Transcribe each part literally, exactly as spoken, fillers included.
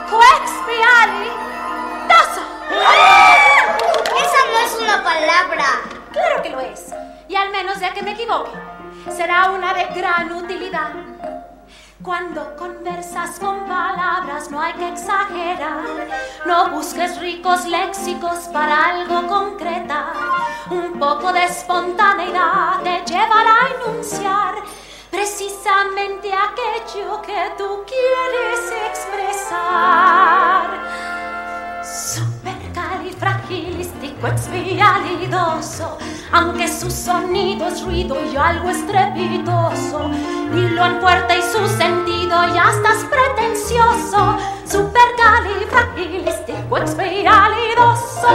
Quexpialidoso. Esa no es una palabra. Claro que lo es. Y al menos ya que me equivoque, será una de gran utilidad. Cuando conversas con palabras no hay que exagerar. No busques ricos léxicos para algo concretar. Un poco de espontaneidad te llevará a enunciar precisamente aquello que tú quieres expresar. Supercalifragilisticoexpialidoso, aunque su sonido es ruido y algo estrepitoso, dilo en fuerte y su sentido ya estás pretencioso. Supercalifragilisticoexpialidoso.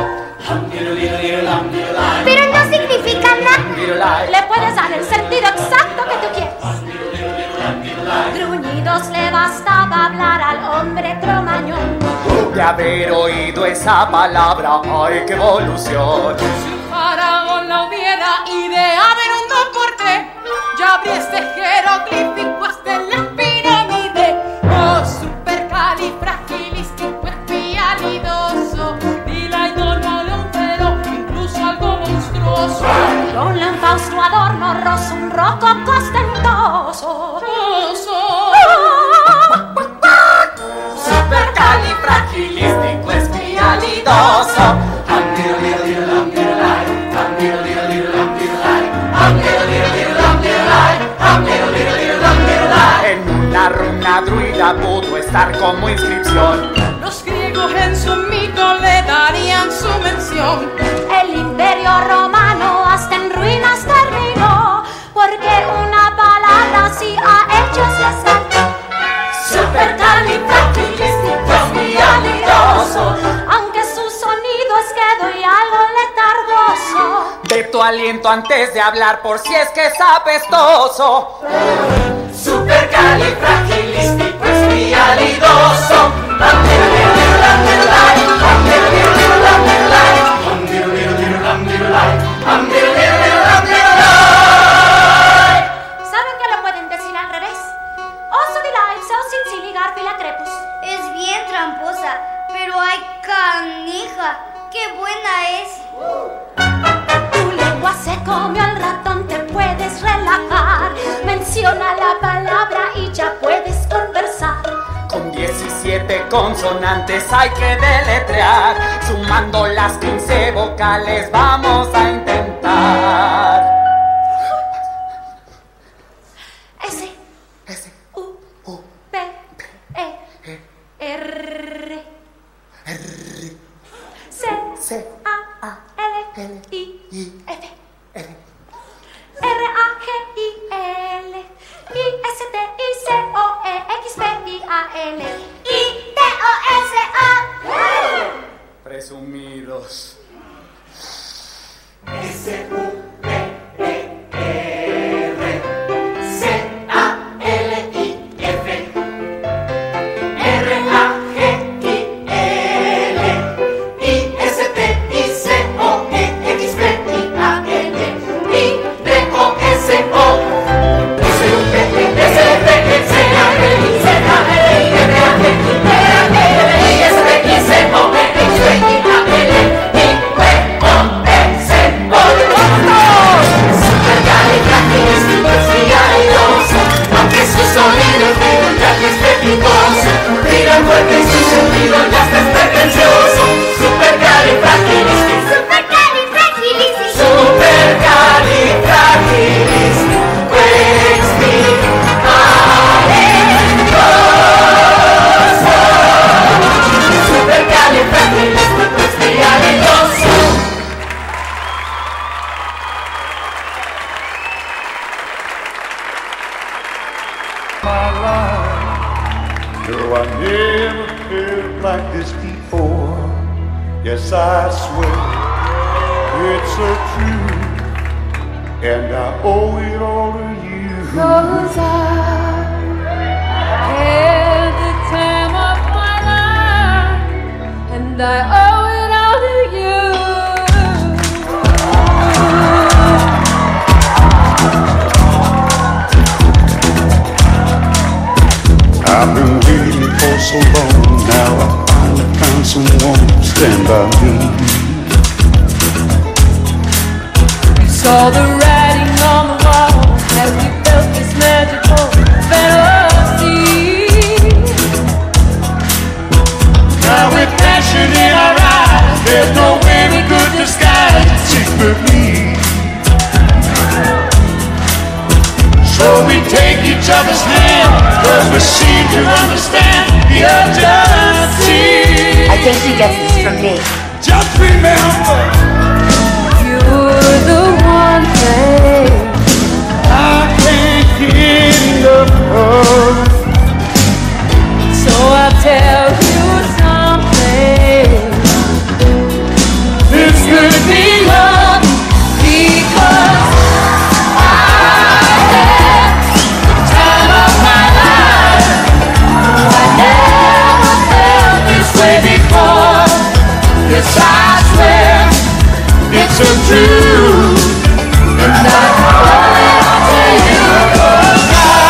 Pero no significa nada. Le puedes dar el sentido exacto que tú quieres. Gruñidos le bastaba hablar al hombre cromañón. De haber oído esa palabra, ¡ay, qué evolución! Si un faraón la hubiera y de haber un deporte, ya habría este jeroglífico hasta en la pirámide. Oh, supercalifragilisticoexpialidoso, dila y no pero incluso algo monstruoso. Ponle un Fausto adorno roso, un rococo ostentoso. Supercalifragilisticoexpialidoso. En una runa druida pudo estar como inscripción. Los griegos en su mito le darían su mención. El imperio romano hasta en ruinas terminó, porque una palabra así a ellos les saltó. Supercalifragilisticoexpialidoso, aunque su sonido es quedo y algo letargoso. De tu aliento antes de hablar por si es que es apestoso. Supercalifragilisticoexpialidoso. ¿Saben que lo pueden decir al revés? Oso di live, sin siligar filacrepus. Es bien tramposa, pero ay, canija, qué buena es. Tu lengua se comió al ratón, te puedes relajar. Menciona la palabra y ya puedes conversar. Con diecisiete consonantes hay que deletrear. Sumando las quince vocales vamos a intentar. S, S, U, U, P, E, E, R, R, C, C, A, A, L, L, I, I, F, F, R, A, G, I, L, I, S, T, I, C, O, E, X, P, I, A, L, I, T, O, S, A. Presumidos. S, U, P, E, R, C, A, L, I, F, R, A, G, I, L, I, S, T, I, C, O, E, X, P, I, A, L, I, T, O, S, O, S, U, P, S, T, C, A, L, I, Z, L, I, R, A, G, I, L, I, S, T, I, C, O, E, X, P, I, A, L, I, T, O, S, O. Supercalifragilisticoexpialidoso, aunque su sonido es ruido y algo estrepitoso, tira fuerte y su sentido ya está pretencioso. Supercalifragilisticoexpialidoso. Supercalifragilisticoexpialidoso. My life, no, I never felt like this before. Yes, I swear it's so true, and I owe it all to you. 'Cause I had the time of my life, and I owe it all to you. I've been waiting for so long. Now I finally found someone to stand by me. We saw the writing on the wall as we felt this magical fantasy. Now with passion in our eyes, there's no way we could disguise it secretly. So we take each other's hand, cause we seem to understand the urgency. I think she gets this from me. Just remember, You're the one thing I can't get enough of. So I'll tell you something. This could be love, Because I had the time of my life. I never felt this way before. Yes, I swear it's a truth. and I owe it all to you. 'Cause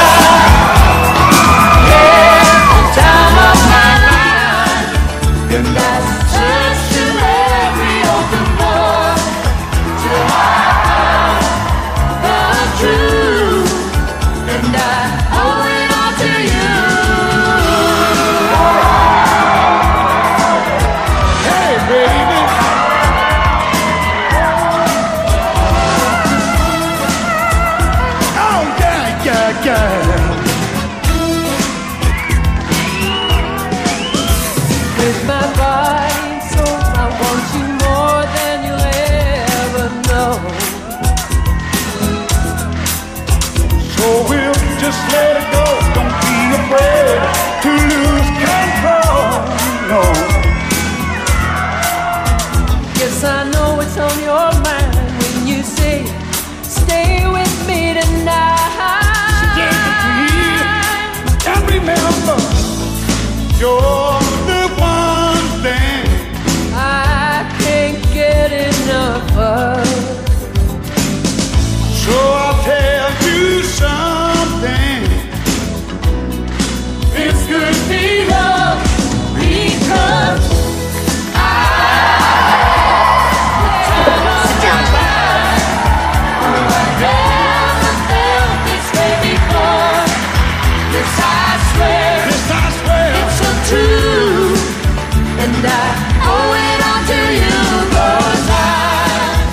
I had the time of my life. And I Searched through every open door till I found the truth, and I owe it all to you. hey baby, oh yeah, yeah, yeah. With my body and soul, I want you more than you'll ever know. So we'll just let it go. Don't be afraid to lose control. No, Yes, I know it's on your mind when you say, stay with me tonight. stay with me and remember, you're the one thing I can't get enough of. So I'll tell you something. This could be love because this I swear It's so true, and I owe it all to you. 'Cause I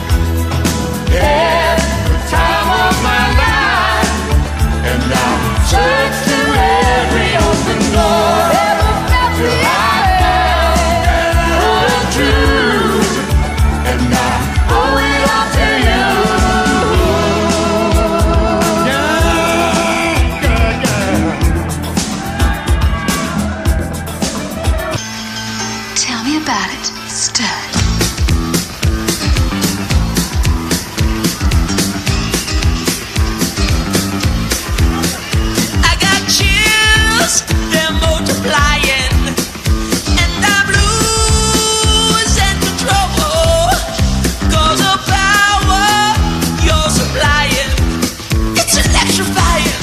had the time of my life, and now searched through every open door till I found the truth, and I owe it all to you. yeah, yeah, yeah. Tell me about it, stud. I got chills, they're multiplying, and I'm losing control. 'Cause the power you're supplying, it's electrifying.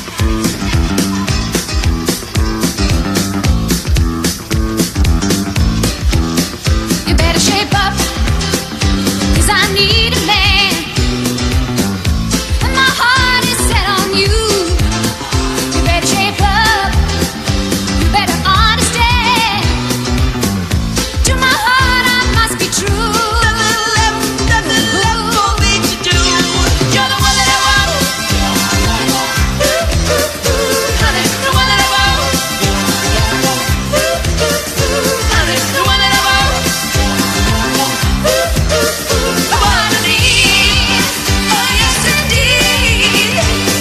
You better shape up, 'cause I need a man. And my heart is set on you. You better shape up, you better understand. To my heart I must be true. Nothing left, nothing left for me to do. You're the one that I want. Ooh, ooh, ooh, honey, the one that I want. Ooh, ooh, ooh, honey, the one that I want. Ooh, ooh, ooh, the one I need. Oh yes indeed.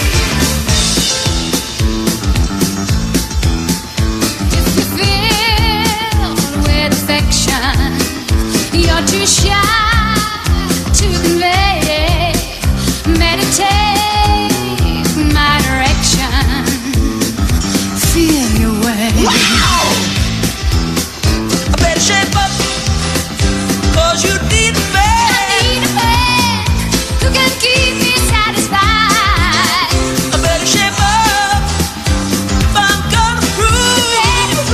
If you feel with affection, you're too shy to convey. Meditate my direction. Feel your way. I better shape up, 'cause you need a man. I need a man who can keep me satisfied. I better shape up if I'm gonna prove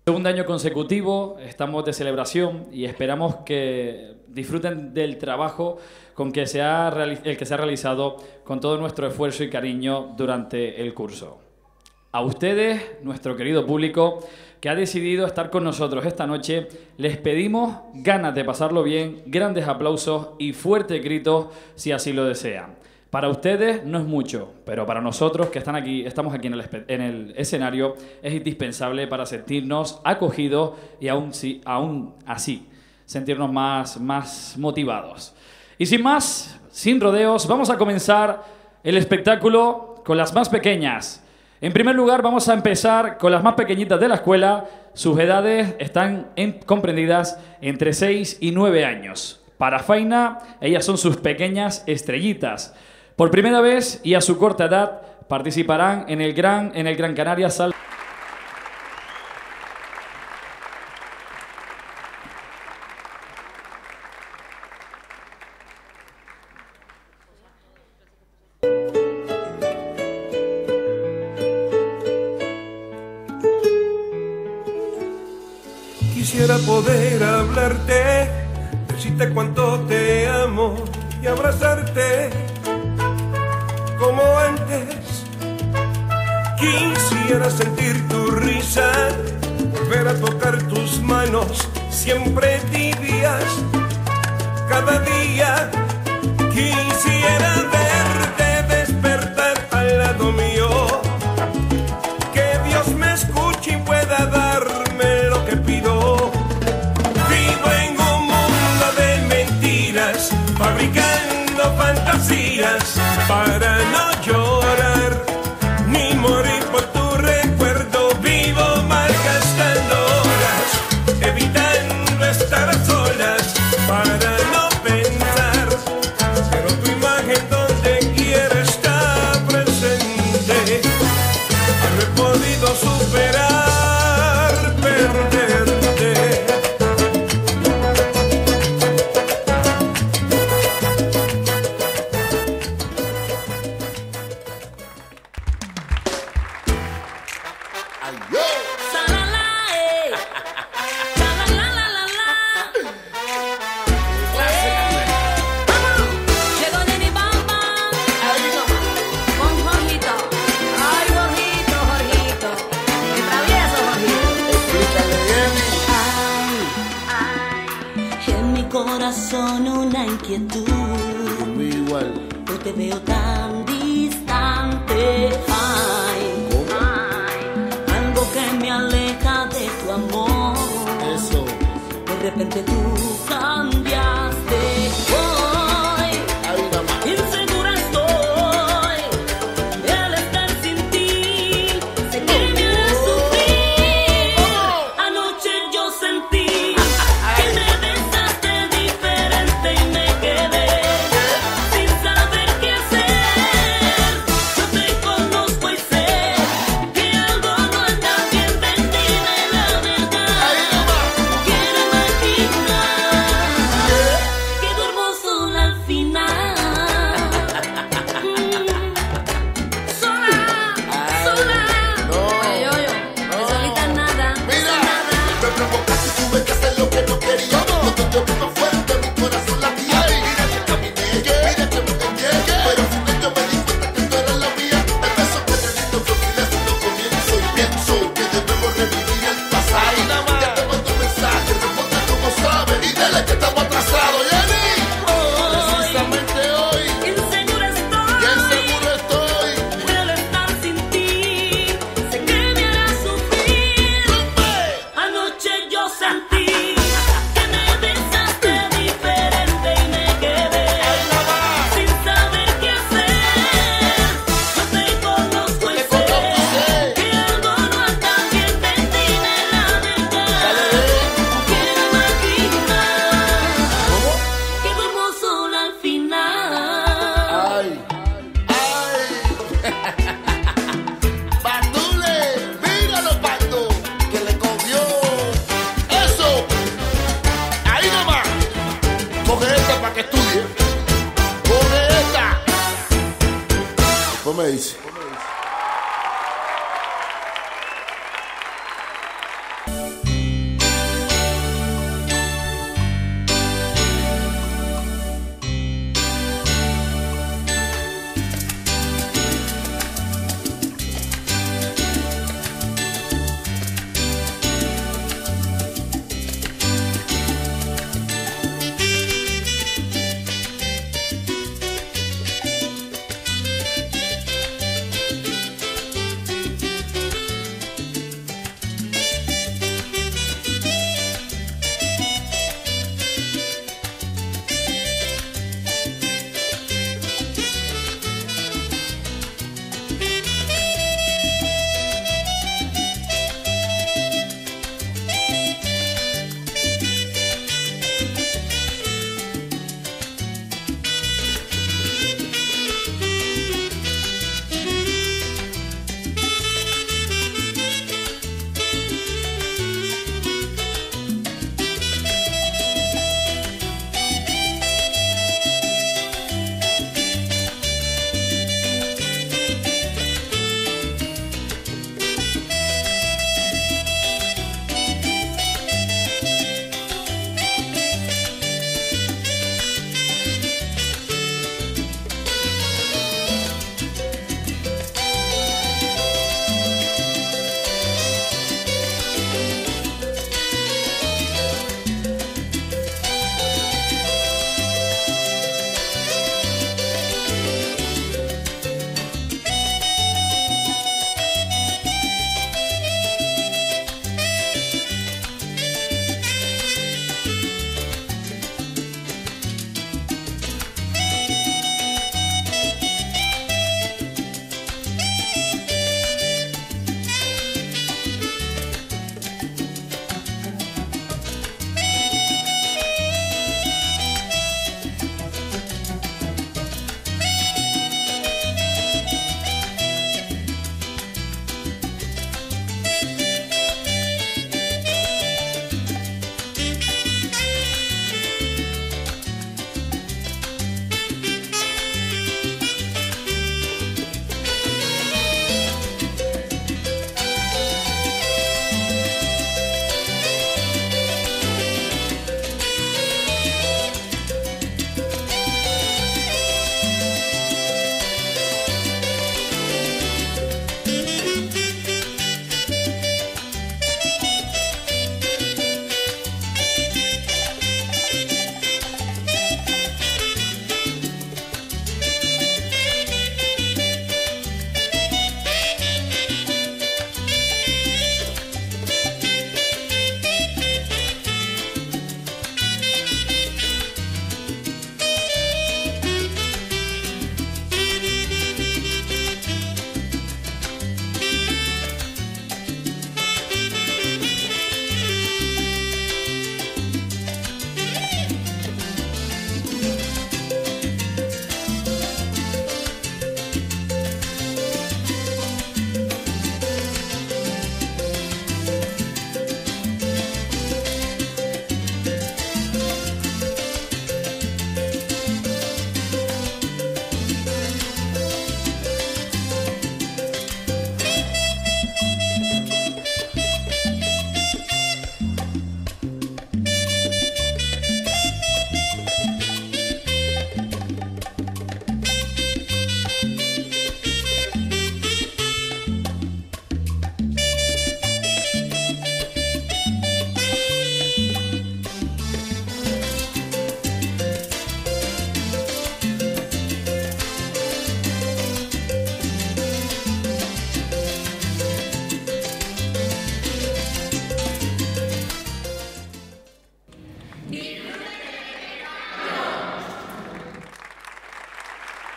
Segundo año consecutivo, estamos de celebración y esperamos que disfruten del trabajo con que se ha el que se ha realizado con todo nuestro esfuerzo y cariño durante el curso. A ustedes, nuestro querido público, que ha decidido estar con nosotros esta noche, les pedimos ganas de pasarlo bien, grandes aplausos y fuertes gritos si así lo desean. Para ustedes no es mucho, pero para nosotros que están aquí, estamos aquí en el, en el escenario, es indispensable para sentirnos acogidos y aún, si, aún así sentirnos más, más motivados. Y sin más, sin rodeos, vamos a comenzar el espectáculo con las más pequeñas. En primer lugar, vamos a empezar con las más pequeñitas de la escuela. Sus edades están en, comprendidas entre seis y nueve años. Para Faina, ellas son sus pequeñas estrellitas. Por primera vez y a su corta edad participarán en el Gran, en el Gran Canaria Sal. Quisiera poder hablarte, decirte cuánto te amo y abrazarte como antes. Quisiera sentir tu risa, volver a tocar tus manos, siempre tibias, cada día. Quisiera verte despertar al lado mío, que Dios me escuche y pueda darme lo que pido. Vivo en un mundo de mentiras, fabricando fantasías para no llorar ni morir por tu recuerdo. Vivo malgastando horas, evitando estar a solas para no pensar, pero tu imagen donde quiera está presente. No he podido superar perderte. Corazón una inquietud. Igual. Hoy te veo tan distante. Ay, ay, algo que me aleja de tu amor. Eso. De repente tú cambiaste. Hoy, insegura estoy de al estar sin ti. Sé que me harás sufrir. Anoche yo sentí que me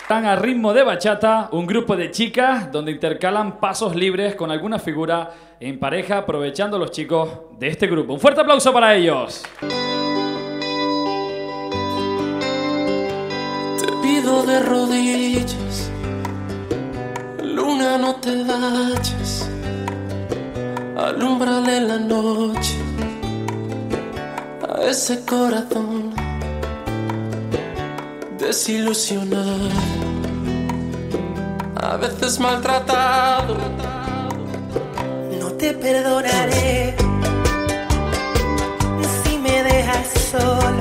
Están a ritmo de bachata, un grupo de chicas donde intercalan pasos libres con alguna figura en pareja, aprovechando los chicos de este grupo. Un fuerte aplauso para ellos. Te pido de rodillas, luna, no te vayas, alúmbrale la noche a ese corazón desilusionado, a veces maltratado. No te perdonaré si me dejas solo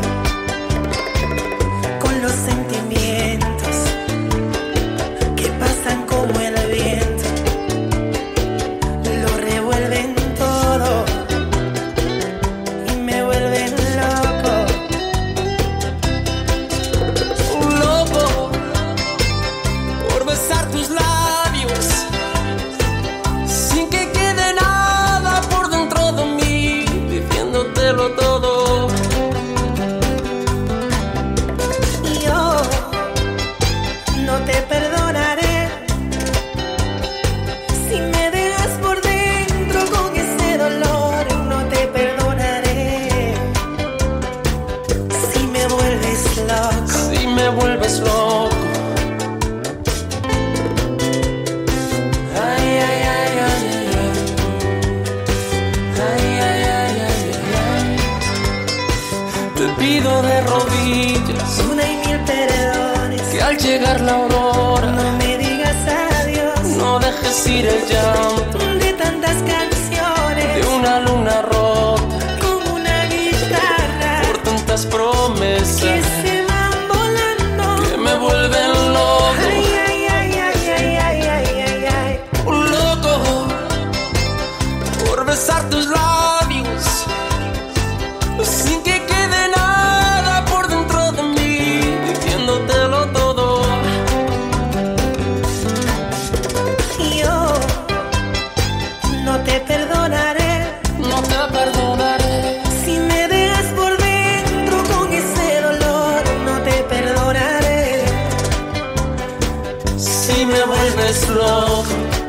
con los sentimientos que pasan como el viento, lo revuelven todo y me vuelven loco. Un loco por besar tus labios sin que quede nada por dentro de mí, diciéndotelo todo. Y yo no te perdonaré si me dejas por dentro con ese dolor. No te perdonaré si me vuelves loco. Si me vuelves loco. Ay, ay, ay, ay, ay. Ay, ay, ay, ay, ay. Te pido de rodillas Una y mil perdones, que al llegar la aurora no me digas adiós. no dejes ir el llanto De tantas canciones, de una luna rota como una guitarra por tantas que promesas se van volando. que me vuelven loco. Ay, ay, ay, ay, ay, ay, ay, ay, ay. Un loco por besar tus labios sin que quede nada por dentro de mí, diciéndotelo todo. Y yo no te perdonaré No te perdonaré si me dejas por dentro con ese dolor. No te perdonaré si me vuelves loco.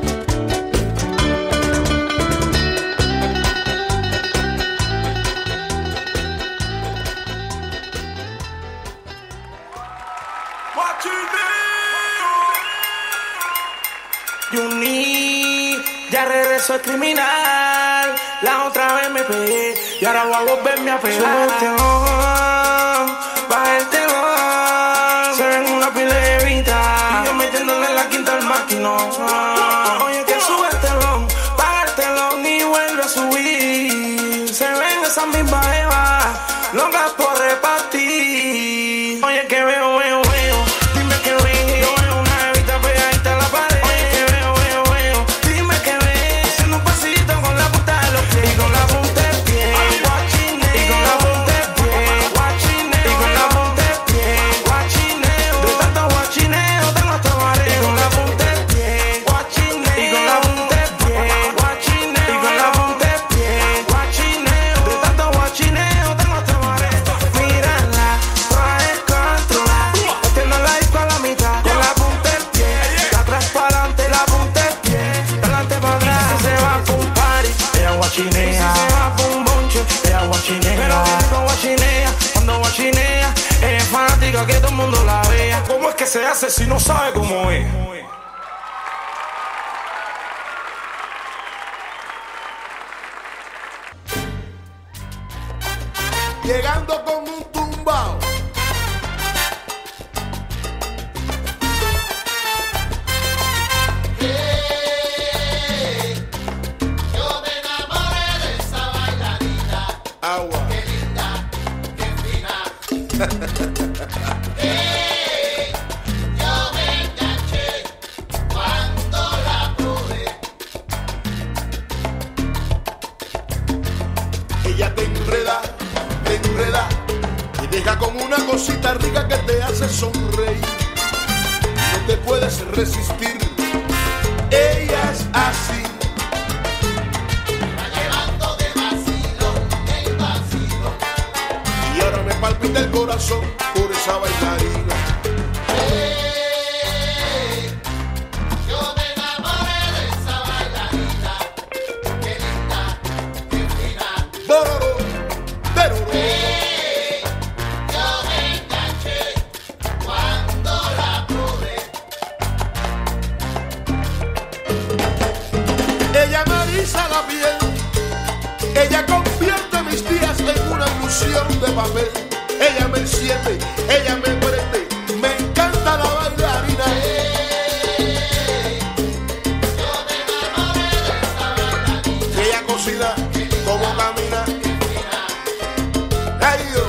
Juni, ya regreso al criminal. La otra vez me pegué y ahora voy a volverme a pegar. Sube el telón, baja el telón. Se ven una pila de evita y yo metiéndole en la quinta al maquinón. Oye, que sube el telón, baja el telón y vuelve a subir. Se ven esas mismas evas, locas por repartir. Oye, que veo, veo, veo. Dime que veo. Yo veo una evita pegadita a la pared. Oye, que veo, veo, veo. Dime que veo. Haciendo un pasito con la punta de los pies y con la punta del pie. Guachineo. Y con la punta del pie. Guachineo. Y con la punta del pie. Guachineo. De tanto guachineo tengo hasta mareo. Y con la punta del pie. Guachineo. Y con la punta del pie. Guachineo. Y con la punta del pie. Guachineo. De tanto guachineo tengo hasta mareo. Mírala, trae controla. Metiendo la disco a la mitad. Con la punta del pie. De atrás para adelante, la punta del pie. De adelante para atrás. Si se va pa' un party, ella guachinea. Si se va pa' un bonche, ella guachinea. Pero que rico guachinea. Cuando guachinea, ella es fanática que todo el mundo la vea. ¿Cómo es que se hace si no sabe cómo es? Llegando con un tumbao. Yo me enamoré de esa bailarina. Agua. Qué linda, qué fina. Hey, yo me enganché cuando la pude. Ella te enreda, te enreda y deja como una cosita rica que te hace sonreír. No te puedes resistir. Ella es así. Va llevando de vacilón en vacilón. Y ahora me palpita el corazón por esa bailarina. Hey, papel, ella me enciende, ella me prende, me encanta la bailarina. Yo me enamoré de esa bailarina. Si ella cocina, como camina. Ay, Dios.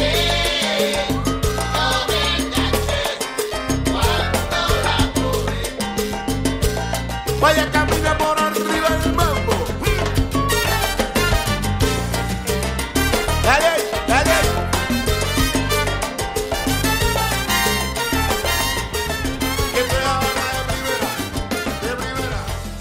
Vaya, camina por arriba del mambo. Dale, dale. Que te haga de primera, de primera.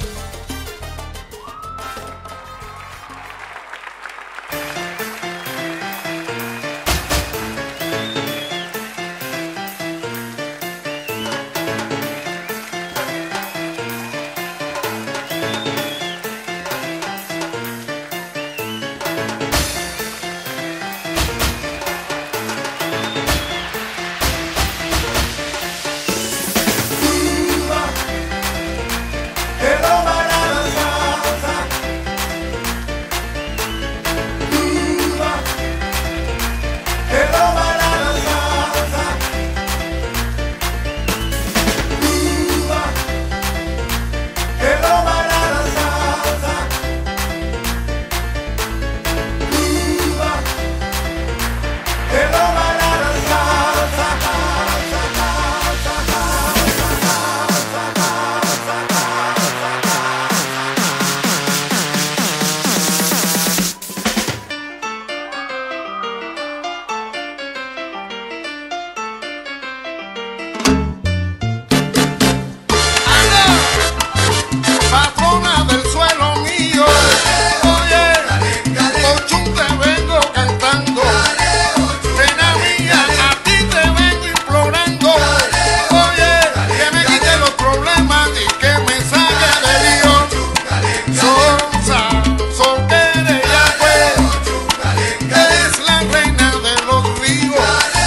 Patrona del suelo mío, oye, Ochun te vengo cantando, pena mía, a ti te vengo implorando, oye, que me quite los problemas y que me saque de lío. Sonsa, soltera ya pues, eres la reina de los ríos.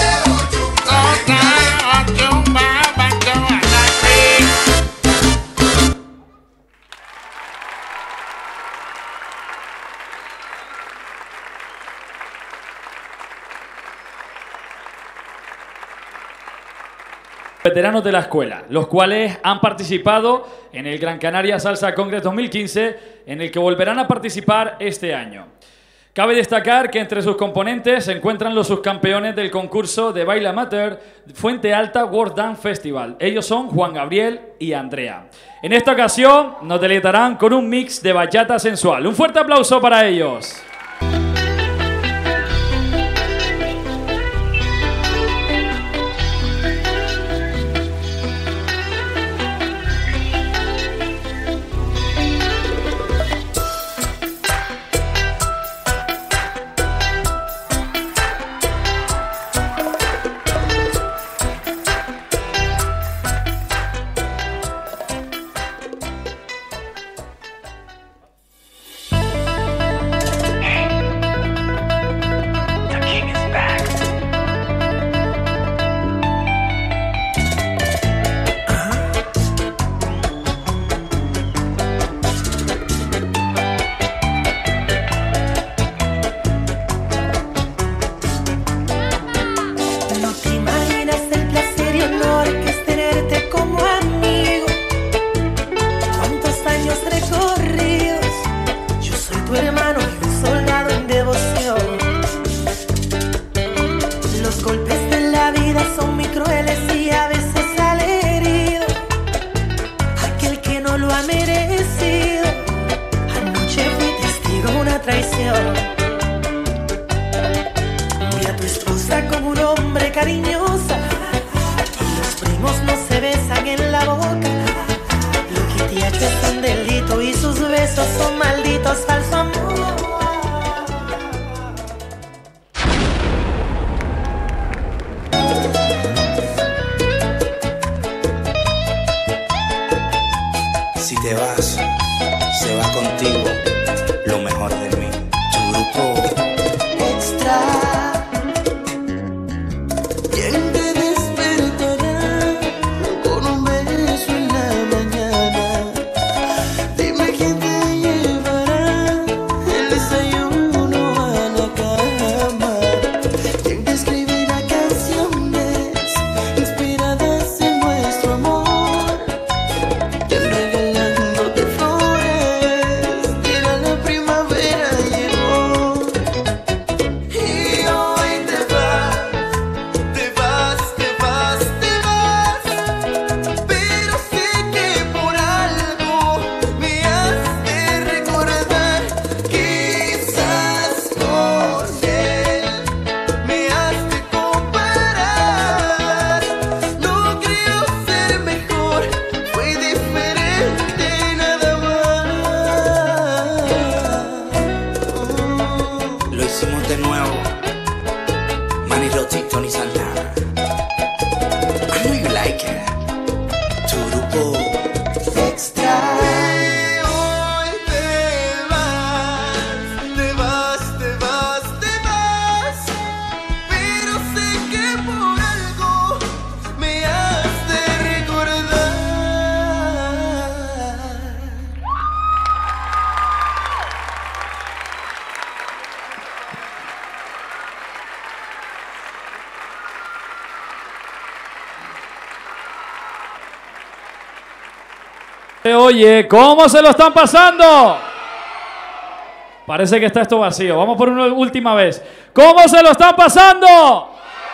Veteranos de la escuela, los cuales han participado en el Gran Canaria Salsa Congress dos mil quince, en el que volverán a participar este año. Cabe destacar que entre sus componentes se encuentran los subcampeones del concurso de baile amateur Fuente Alta World Dance Festival. Ellos son Juan Gabriel y Andrea. En esta ocasión nos deleitarán con un mix de bachata sensual. Un fuerte aplauso para ellos. traición. Vi a tu esposa como un hombre cariñosa y los primos no se besan en la boca. Lo que te ha hecho es un delito y sus besos son malditos, falso amor. Si te vas, se va contigo lo mejor de mí. Tu grupo extra. Bien se oye. ¿Cómo se lo están pasando? Parece que está esto vacío. Vamos por una última vez. ¿Cómo se lo están pasando?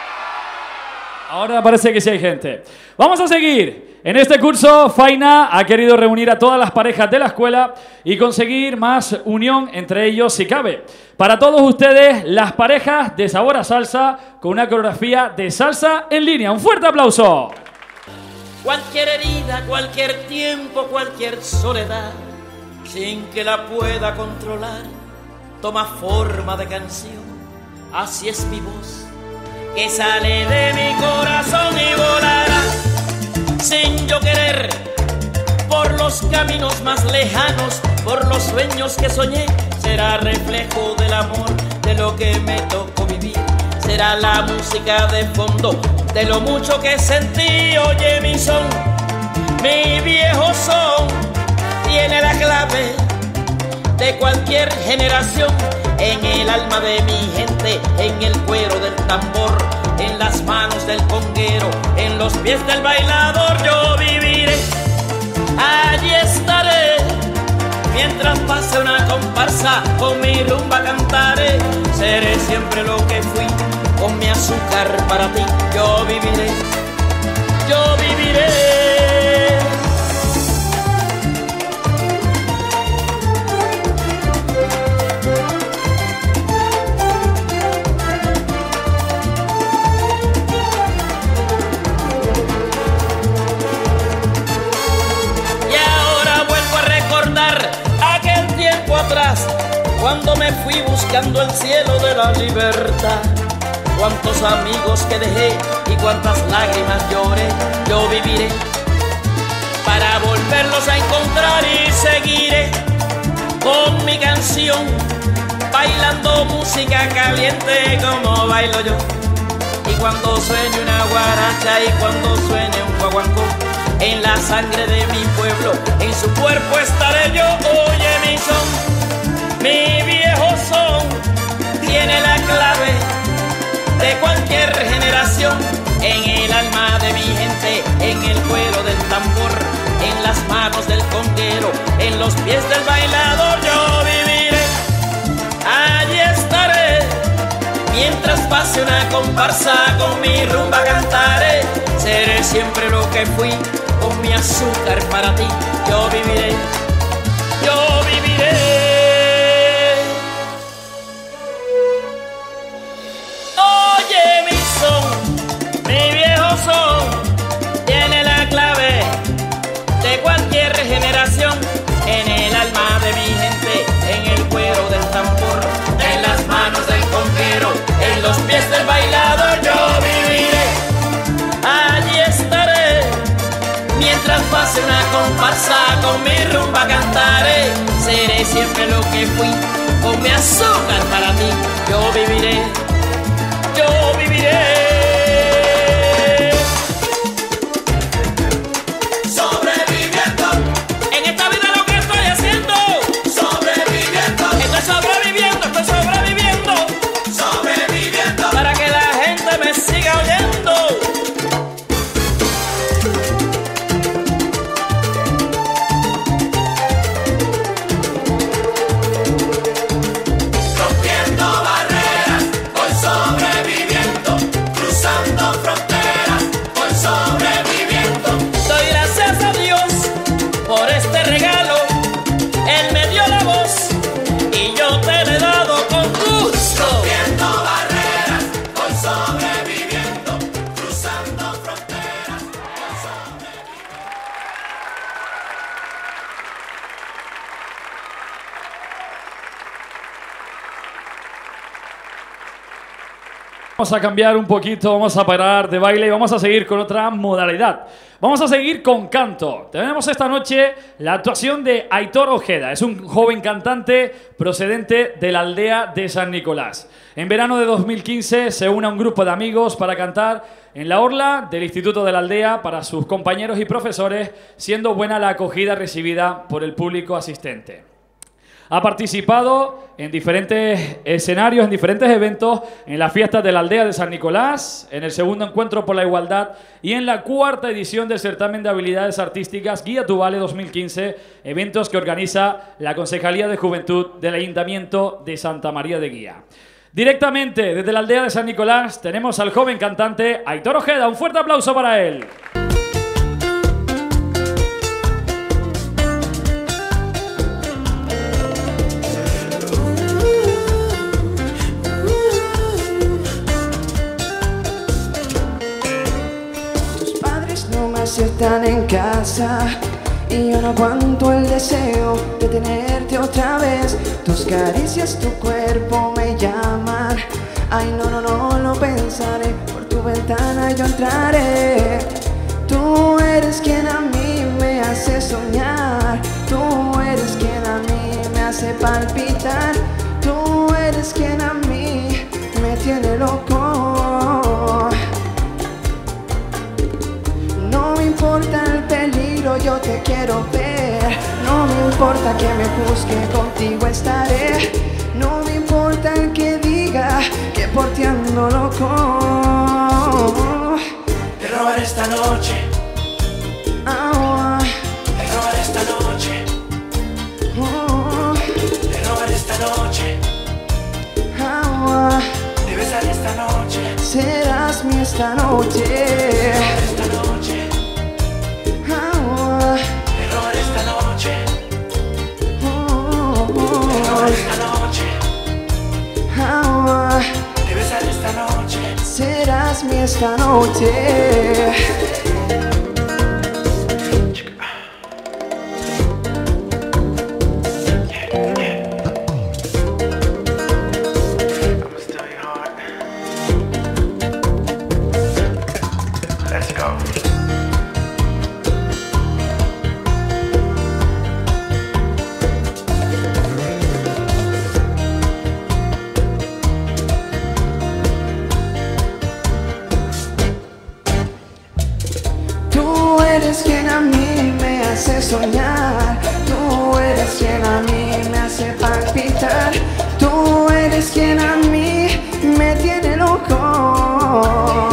Ahora parece que sí hay gente. Vamos a seguir. En este curso, Faina ha querido reunir a todas las parejas de la escuela y conseguir más unión entre ellos si cabe. Para todos ustedes, las parejas de Sabor a Salsa con una coreografía de salsa en línea. Un fuerte aplauso. Cualquier herida, cualquier tiempo, cualquier soledad, sin que la pueda controlar, toma forma de canción. Así es mi voz, que sale de mi corazón y volará, sin yo querer, por los caminos más lejanos, por los sueños que soñé. Será reflejo del amor, de lo que me tocó vivir. Será la música de fondo, de lo mucho que sentí. Oye mi son, mi viejo son, tiene la clave de cualquier generación. En el alma de mi gente, en el cuero del tambor, en las manos del conguero, en los pies del bailador. Yo viviré, allí estaré, mientras pase una comparsa, con mi rumba cantaré. Seré siempre lo que fui, con mi azúcar para ti. Yo viviré, yo viviré. Atrás, cuando me fui buscando el cielo de la libertad, cuántos amigos que dejé y cuántas lágrimas lloré. Yo viviré para volverlos a encontrar y seguiré con mi canción, bailando música caliente como bailo yo. Y cuando suene una guaracha y cuando suene un guaguancó, en la sangre de mi pueblo, en su cuerpo estaré yo. Oye mi son, mi viejo son, tiene la clave de cualquier generación. En el alma de mi gente, en el cuero del tambor, en las manos del conguero, en los pies del bailador. Yo viviré, allí estaré, mientras pase una comparsa, con mi rumba cantaré. Seré siempre lo que fui, con mi azúcar para ti. Yo viviré, yo viviré. Oye mi son, mi viejo son, tiene la clave de cualquier generación. En el alma de mi gente, en el cuero del tambor, en las manos del conguero, en los pies del bailador. Yo viviré, allí estaré, mientras pase una comparsa, con mi rumba cantaré. Seré siempre lo que fui, con mi azúcar para ti. Yo viviré, yo viviré. Sobreviviendo, en esta vida lo que estoy haciendo. Sobreviviendo, estoy sobreviviendo, estoy sobreviviendo. Sobreviviendo, para que la gente me siga oyendo. Vamos a cambiar un poquito, vamos a parar de baile y vamos a seguir con otra modalidad. Vamos a seguir con canto. Tenemos esta noche la actuación de Aitor Ojeda. Es un joven cantante procedente de la aldea de San Nicolás. En verano de dos mil quince se une a un grupo de amigos para cantar en la orla del Instituto de la Aldea para sus compañeros y profesores, siendo buena la acogida recibida por el público asistente. Ha participado en diferentes escenarios, en diferentes eventos, en las fiestas de la aldea de San Nicolás, en el segundo encuentro por la igualdad y en la cuarta edición del certamen de habilidades artísticas Guía Tu Vale dos mil quince, eventos que organiza la Concejalía de Juventud del Ayuntamiento de Santa María de Guía. Directamente desde la aldea de San Nicolás tenemos al joven cantante Aitor Ojeda. Un fuerte aplauso para él. Están en casa y yo no aguanto el deseo de tenerte otra vez. Tus caricias, tu cuerpo me llaman. Ay, no, no, no lo pensaré. Por tu ventana yo entraré. Tú eres quien a mí me hace soñar. Tú eres quien a mí me hace palpitar. Tú eres quien a mí me tiene loco. No me importa el peligro, yo te quiero ver. No me importa que me juzgue, contigo estaré. No me importa el que diga que por ti ando loco. Te robaré esta noche. Oh, Te robaré esta noche. oh, Te robaré esta noche. oh, Te besaré esta noche. serás mi esta noche. Te robaré esta noche. Oh, Te robaré esta noche. oh, Te robaré esta noche. oh, Te besaré esta noche. serás mi esta noche. Let's go. Tú eres quien a mí me hace soñar. Tú eres quien a mí me hace palpitar. Tú eres quien a mí me tiene loco.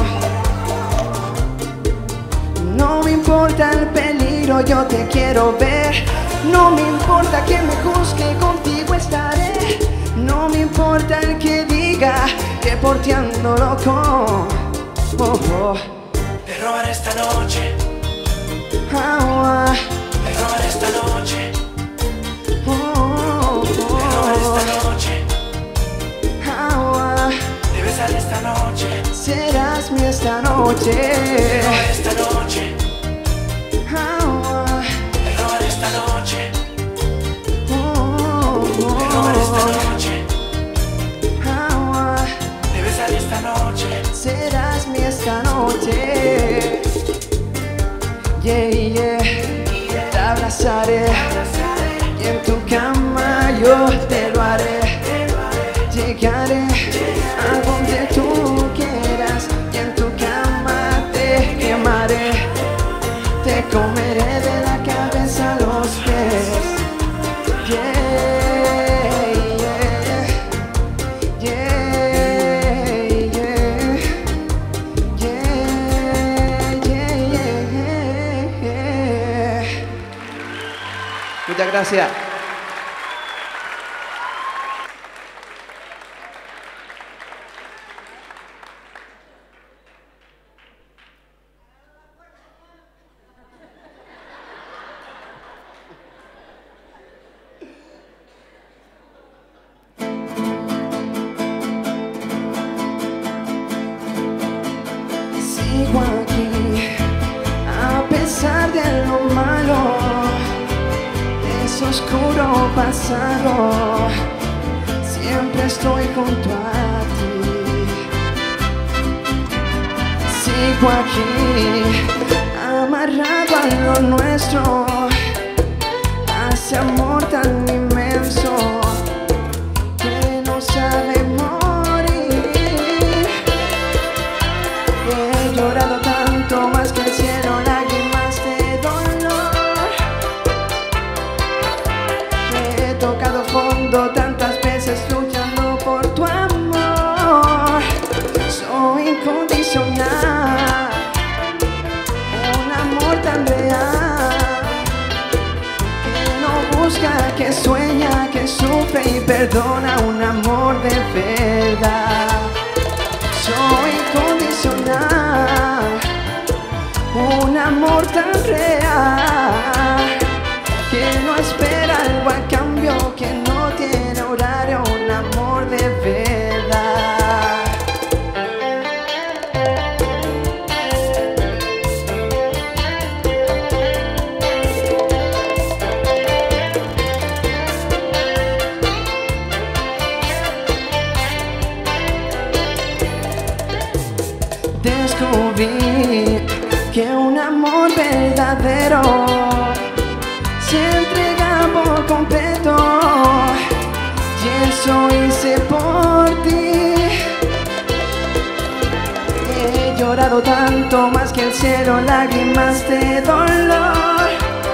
No me importa el peligro, yo te quiero ver. No me importa que me juzgue, contigo estaré. No me importa el que diga que por ti ando loco. Oh, oh. Te robaré esta noche. Ah, Te robaré esta noche. oh, oh, Te robaré esta noche. ah, Te besaré esta noche. serás mi esta Te noche. robaré esta noche. Ah, Te robaré esta noche. oh, Te robaré esta noche. ah, Te besaré esta noche. serás mi esta noche. Yeah, yeah, te abrazaré y en tu cama yo te lo haré. Llegaré a donde tú quieras y en tu cama te quemaré. Te comeré de la cabeza a los pies. Yeah, yeah, yeah, yeah, yeah, yeah, yeah. Muchas gracias. Sigo aquí, a pesar de lo malo, de ese oscuro pasado, siempre estoy junto a ti. Sigo aquí, amarrado a lo nuestro, a ese amor tan inmenso que no sabe morir. He llorado tanto más que el cielo, lágrimas de dolor. He tocado fondo veces luchando por tu amor. Soy incondicional, un amor tan real, que no busca, que sueña, que sufre y perdona, un amor de verdad. Soy incondicional, un amor tan real, que no espera algo a cambio, que no tiene horario, un amor de verdad. Descubrí que un amor verdadero se entrega por completo, y eso hice por ti. He llorado tanto más que el cielo, lágrimas de dolor.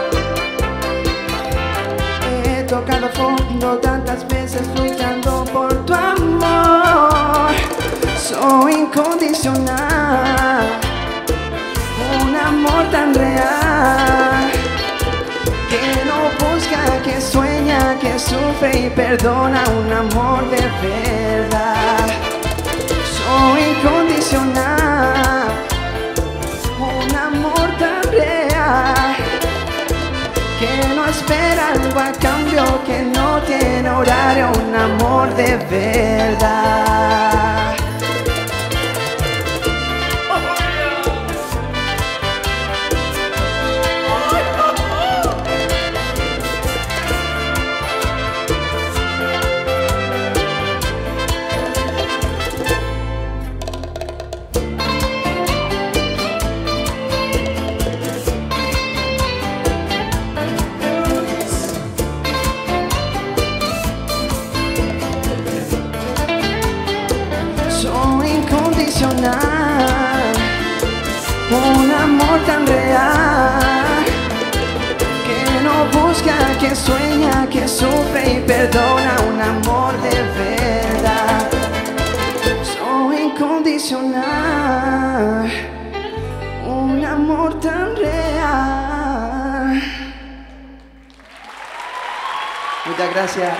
He tocado fondo tantas veces luchando por tu amor. Soy incondicional, un amor tan real, que no busca, que sueña, que sufre y perdona, un amor de verdad. Soy incondicional, un amor tan real, que no espera algo a cambio, que no tiene horario, un amor de verdad. Un amor tan real, que no busca, que sueña, que sufre y perdona, un amor de verdad. Soy incondicional, un amor tan real. Muchas gracias.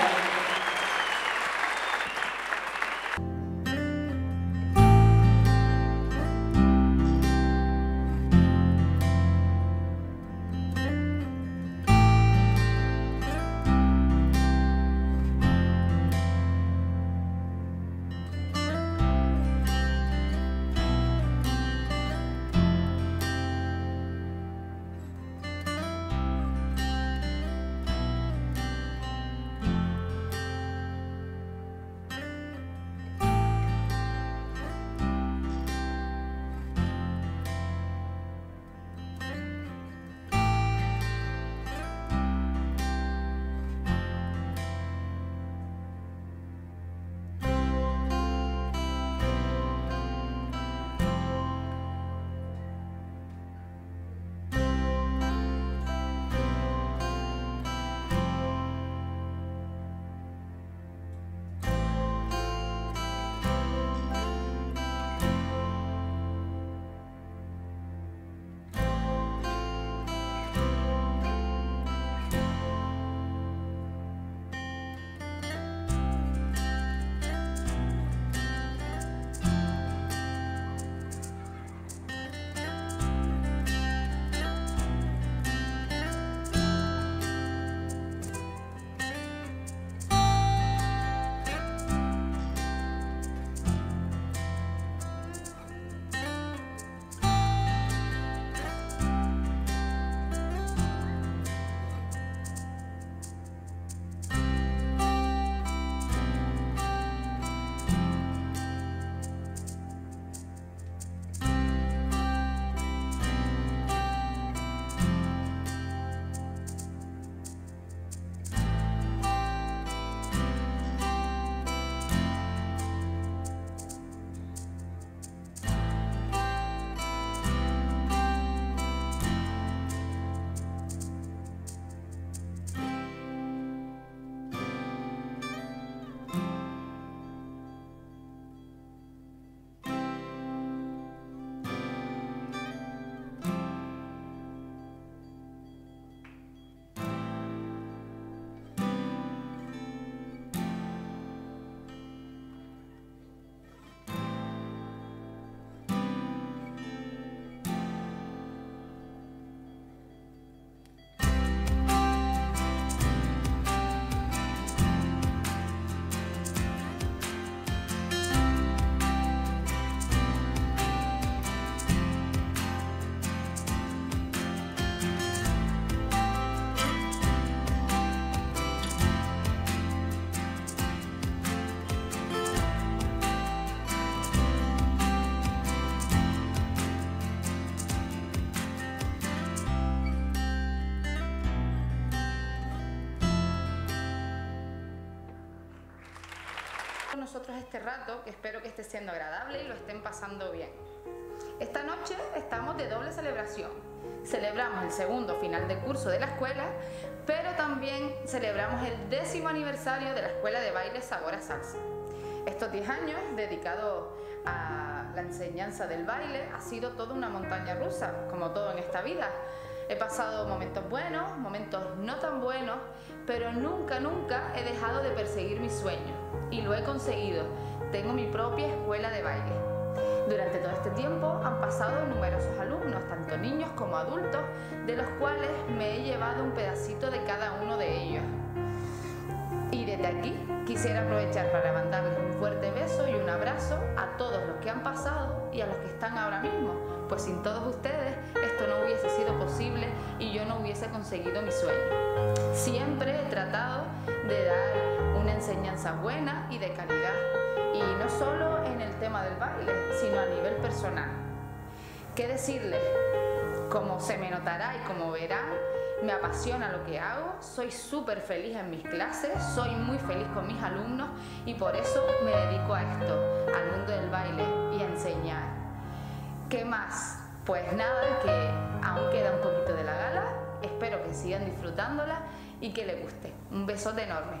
Con nosotros este rato, que espero que esté siendo agradable y lo estén pasando bien. Esta noche estamos de doble celebración. Celebramos el segundo final de curso de la escuela, pero también celebramos el décimo aniversario de la Escuela de Baile Sabor a Salsa. Estos diez años dedicados a la enseñanza del baile ha sido toda una montaña rusa, como todo en esta vida. He pasado momentos buenos, momentos no tan buenos, pero nunca, nunca he dejado de perseguir mis sueños y lo he conseguido. Tengo mi propia escuela de baile. Durante todo este tiempo han pasado numerosos alumnos, tanto niños como adultos, de los cuales me he llevado un pedacito de cada uno de ellos. Y desde aquí quisiera aprovechar para mandarles un fuerte beso y un abrazo a todos los que han pasado y a los que están ahora mismo, pues sin todos ustedes esto no hubiese sido posible y yo no hubiese conseguido mi sueño. Siempre he tratado de dar una enseñanza buena y de calidad, y no solo en el tema del baile, sino a nivel personal. ¿Qué decirles? Como se me notará y como verán, me apasiona lo que hago, soy súper feliz en mis clases, soy muy feliz con mis alumnos y por eso me dedico a esto, al mundo del baile y a enseñar. ¿Qué más? Pues nada, que aún queda un poquito de la gala, espero que sigan disfrutándola y que les guste. Un besote enorme.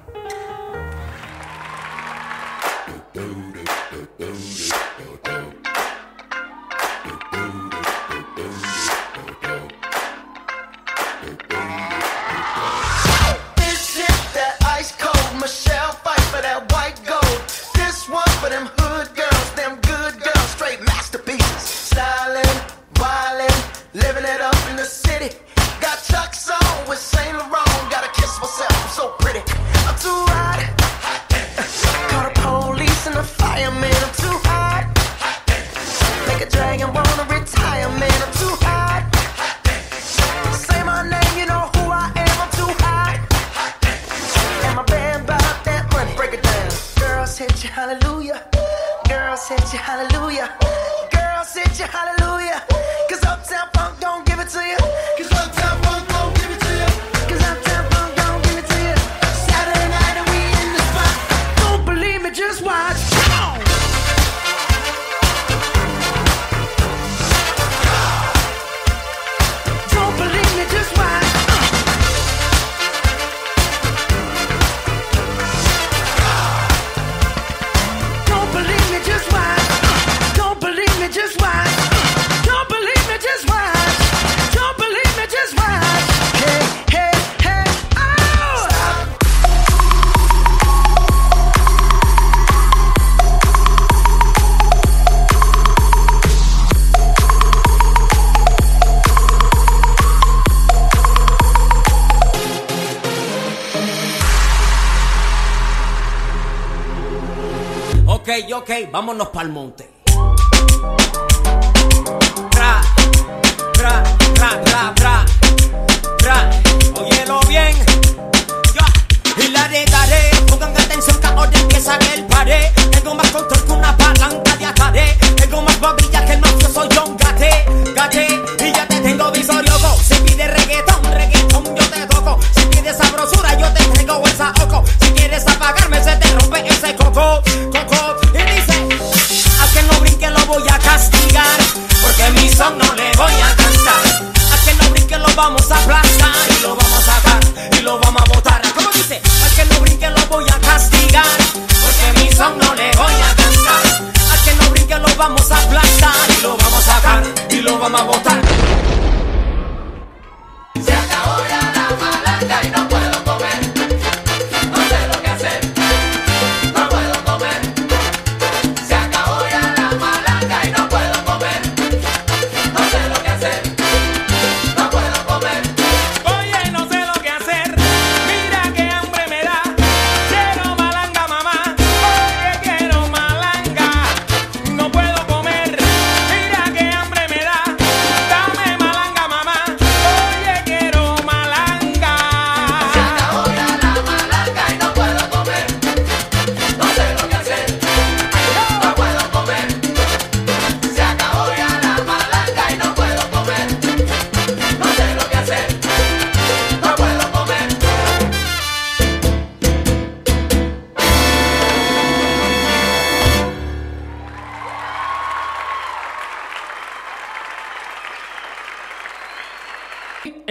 Michelle fight for that white gold. This one for them hood girls, them good girls, straight masterpieces. Stylin', wildin', living it up in the city. Got Chuck's on with Saint Laurent. Gotta kiss myself, I'm so pretty. I'm too hot. Call the police and the fireman. I'm too hot. Make a dragon wanna retire, man. I'm too hot. Say my name, you know who I am. I'm too hot. And my band bought that money. Break it down. Girls hit you, hallelujah. Girls hit you, hallelujah. Girls hit you, hallelujah. Cause Uptown Funk don't give it to you. Cause Uptown Funk don't give it to you. Cause Uptown Funk don't give it to you. Saturday night and we in the spot. Don't believe me, just watch. Come on. Don't believe me, just watch. Don't believe me, just watch. Don't believe me, just watch. Don't believe me, just watch. Don't believe me, just watch. Hey, hey, hey, oh! Stop. Ok, ok, vámonos pa'l monte. Tra, tra, tra, tra, tra, tra. Óyelo bien. Ya. Y la daré. Pongan atención que ahora empieza el pared. Tengo más control que una palanca de ataré. Tengo más babilla que el mafioso John Gate. Gate. Y ya te tengo visorioco. Si pides reggaetón, reggaetón yo te toco. Si pides sabrosura yo te tengo esa oco. Si quieres apagarme se te rompe ese coco. Coco. Y dice, a que no brinque lo voy a castigar. Porque mi son no le voy a cantar. A que no brinque lo vamos a aplastar. Y lo vamos a sacar y lo vamos a botar. ¿Cómo dice? A que no brinque lo voy a castigar. Porque mi son no le voy a cantar. A que no brinque lo vamos a aplastar. Y lo vamos a sacar y lo vamos a botar. Se acabó ya la palanca y no puedo comer. No sé lo que hacer. No puedo comer.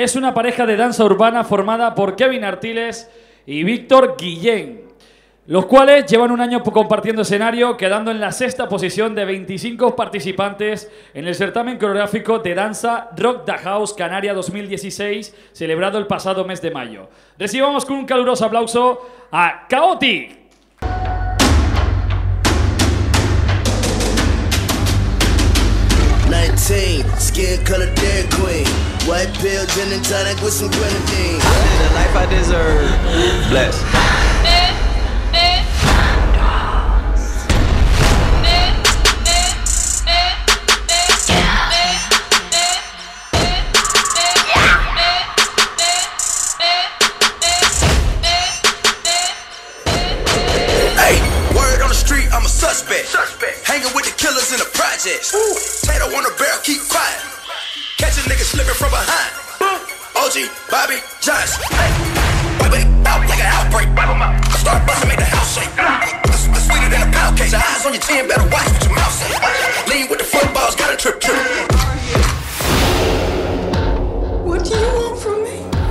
es una pareja de danza urbana formada por Kevin Artiles y Víctor Guillén, los cuales llevan un año compartiendo escenario, quedando en la sexta posición de veinticinco participantes en el certamen coreográfico de danza Rock the House Canaria dos mil dieciséis, celebrado el pasado mes de mayo. Recibamos con un caluroso aplauso a Chaotic. nineteen, skin color Dairy Queen, white pill, gin and tonic with some grenadine. I live the life I deserve. Bless. Suspect. Suspect. Hanging with the killers in the projects. Ooh. Tato on the barrel, keep quiet. Catch a nigga slipping from behind. O G, Bobby, Johnson. Hey. Wipe it out like an outbreak. Wipe 'em out. Start busting, make the house shake. It's, it's sweeter than a pound cake. Your eyes on your chin, better watch what your mouth say. Lean with the footballs, got a trip, trip. What do you want from me?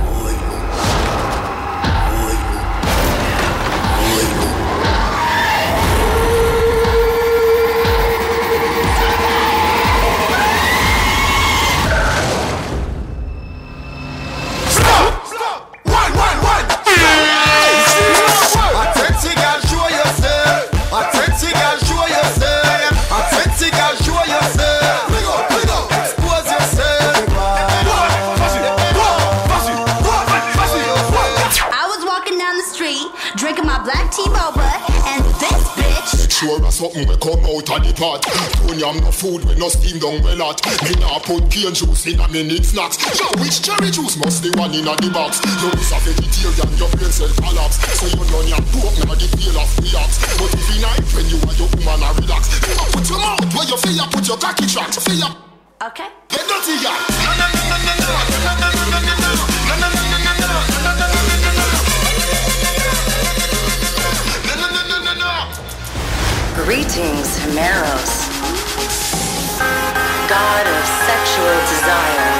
Sure as something will come out of the pot. Don't yam no food with no steam down well hot. Me nah put cane juice in a me need snacks. Yo, which cherry juice must the one in a the box? You is a vegetarian, your brain cell collapse. So you know yam pork now the feel of the ox. But if you night when you and your woman a relax, you know put your mouth where you feel ya, put your cocky tracks. Feel ya. Okay. Get dirty ya. No no no no no no no no no no no no no no no no no. Greetings, Himeros, god of sexual desire,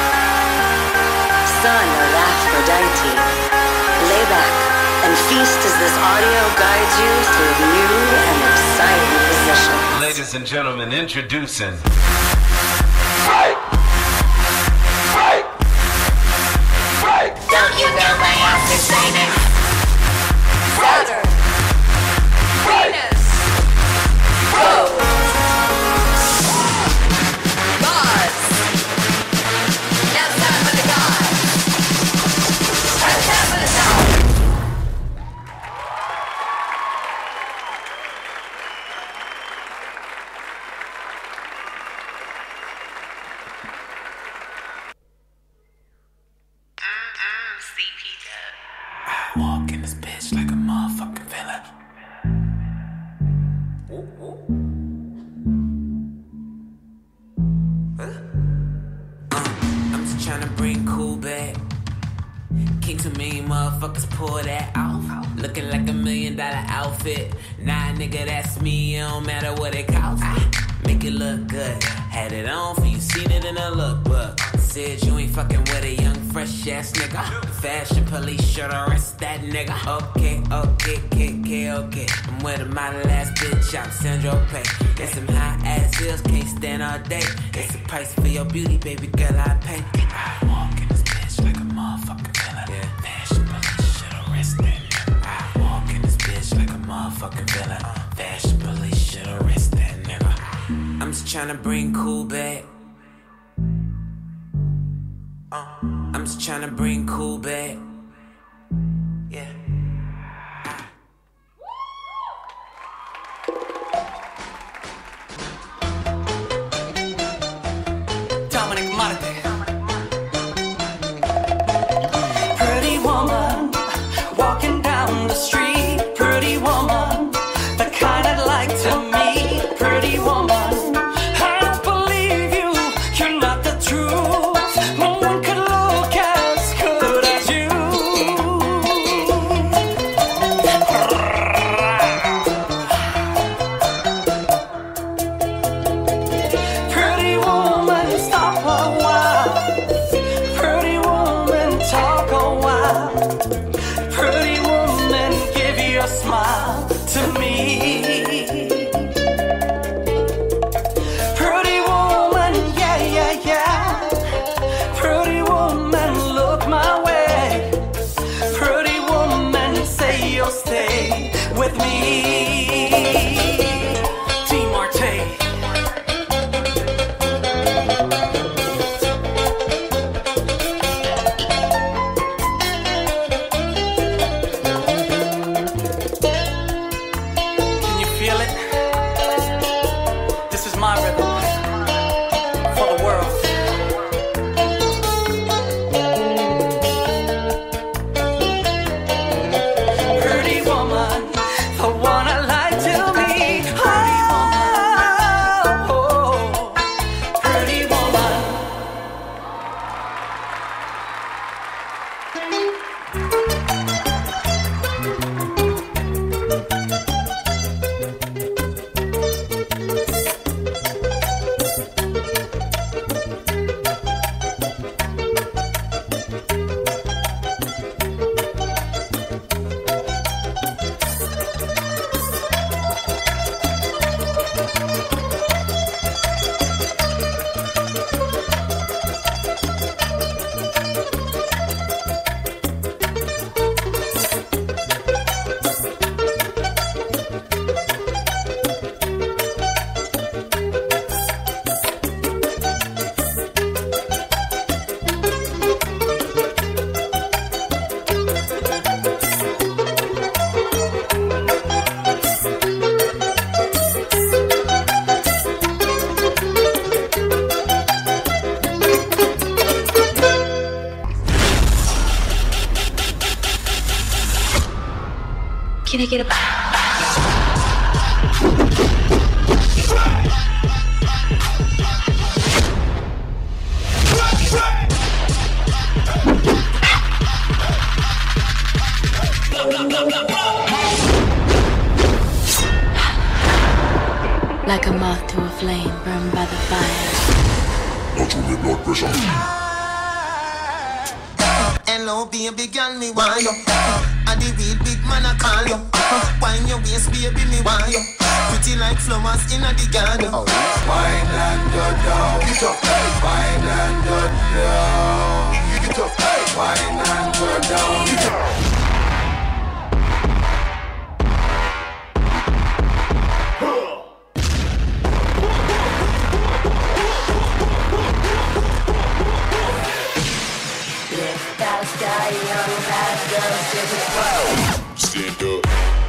son of Aphrodite. Lay back and feast as this audio guides you through a new and exciting position. Ladies and gentlemen, introducing. Don't you know my outfit's famous? Saturn, Venus. I walk in this bitch like a motherfucking villain. I'm just tryna bring cool back. King to me, motherfuckers pull that off. Looking like a million dollar outfit. Nah, nigga, that's me. It don't matter what it costs. Make it look good. Had it on for you, seen it in a lookbook. Said you ain't fucking with a young, fresh ass nigga. Fashion police should arrest that nigga. Okay, okay, okay, okay, okay. I'm with a model ass bitch, I'm Sandro Pay. There's some high ass heels, can't stand all day. It's a price for your beauty, baby girl, I pay. I walk in this bitch like a motherfucking villain. Yeah. Fashion police should arrest that nigga. I walk in this bitch like a motherfucking villain. Fashion police should arrest that nigga. I'm just tryna bring cool back. Uh, I'm just tryna bring cool back. Yeah. Dominic Marte. Pretty woman, walking down the street. Pretty woman, the kind I'd like to meet. Pretty woman. Wow. take it back. Like a moth to a flame burned by the fire. Not only blood pressure. Hello, baby girl, me want you. And the real big man I call you. Wine your waist, baby, me want you. Pretty like flowers in a the garden. Wine and go down. Wine and go down. Wine and go down. Stand up.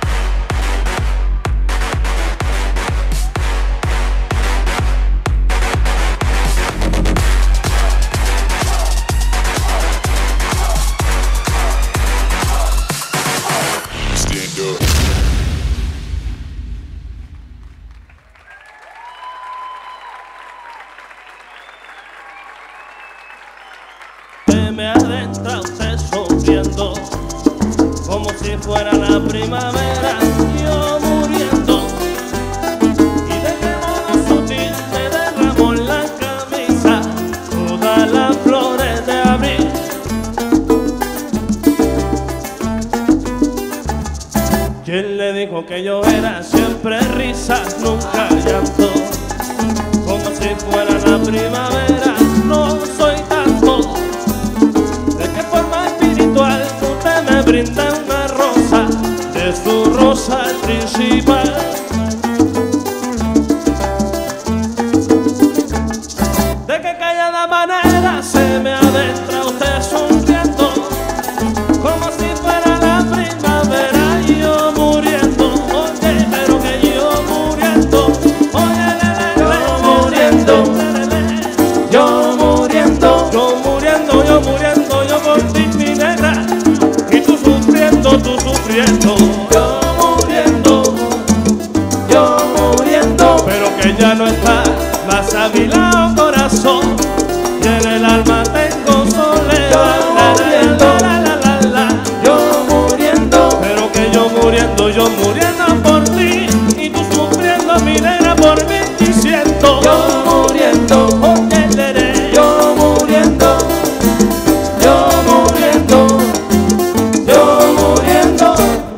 Stand up. Se me adentra usted sonriendo como si fuera la primavera, yo muriendo. Y de qué modo sutil me derramó en la camisa todas las flores de abril. ¿Quién le dijo que yo era siempre risa, nunca llanto? Como si fuera la primavera, no soy tanto. ¿De qué forma espiritual usted me brinda una rosa de su rosa principal? ¿De qué callada manera se me adentra usted sonriendo como si fuera la primavera y yo muriendo? Oye, pero que yo muriendo, oye, le, le, le, yo muriendo, yo muriendo, yo muriendo, yo muriendo, yo por ti, mi negra, y tú sufriendo, tú sufriendo, yo muriendo, yo muriendo, pero que ya no está más a mi lado, corazón, y en el alma tengo soledad, yo muriendo, la, la, la, la, la, yo muriendo, pero que yo muriendo, yo muriendo por ti, y tú sufriendo, mi negra, por mí, diciendo, yo muriendo, oye, le, le, yo muriendo, yo muriendo, yo muriendo.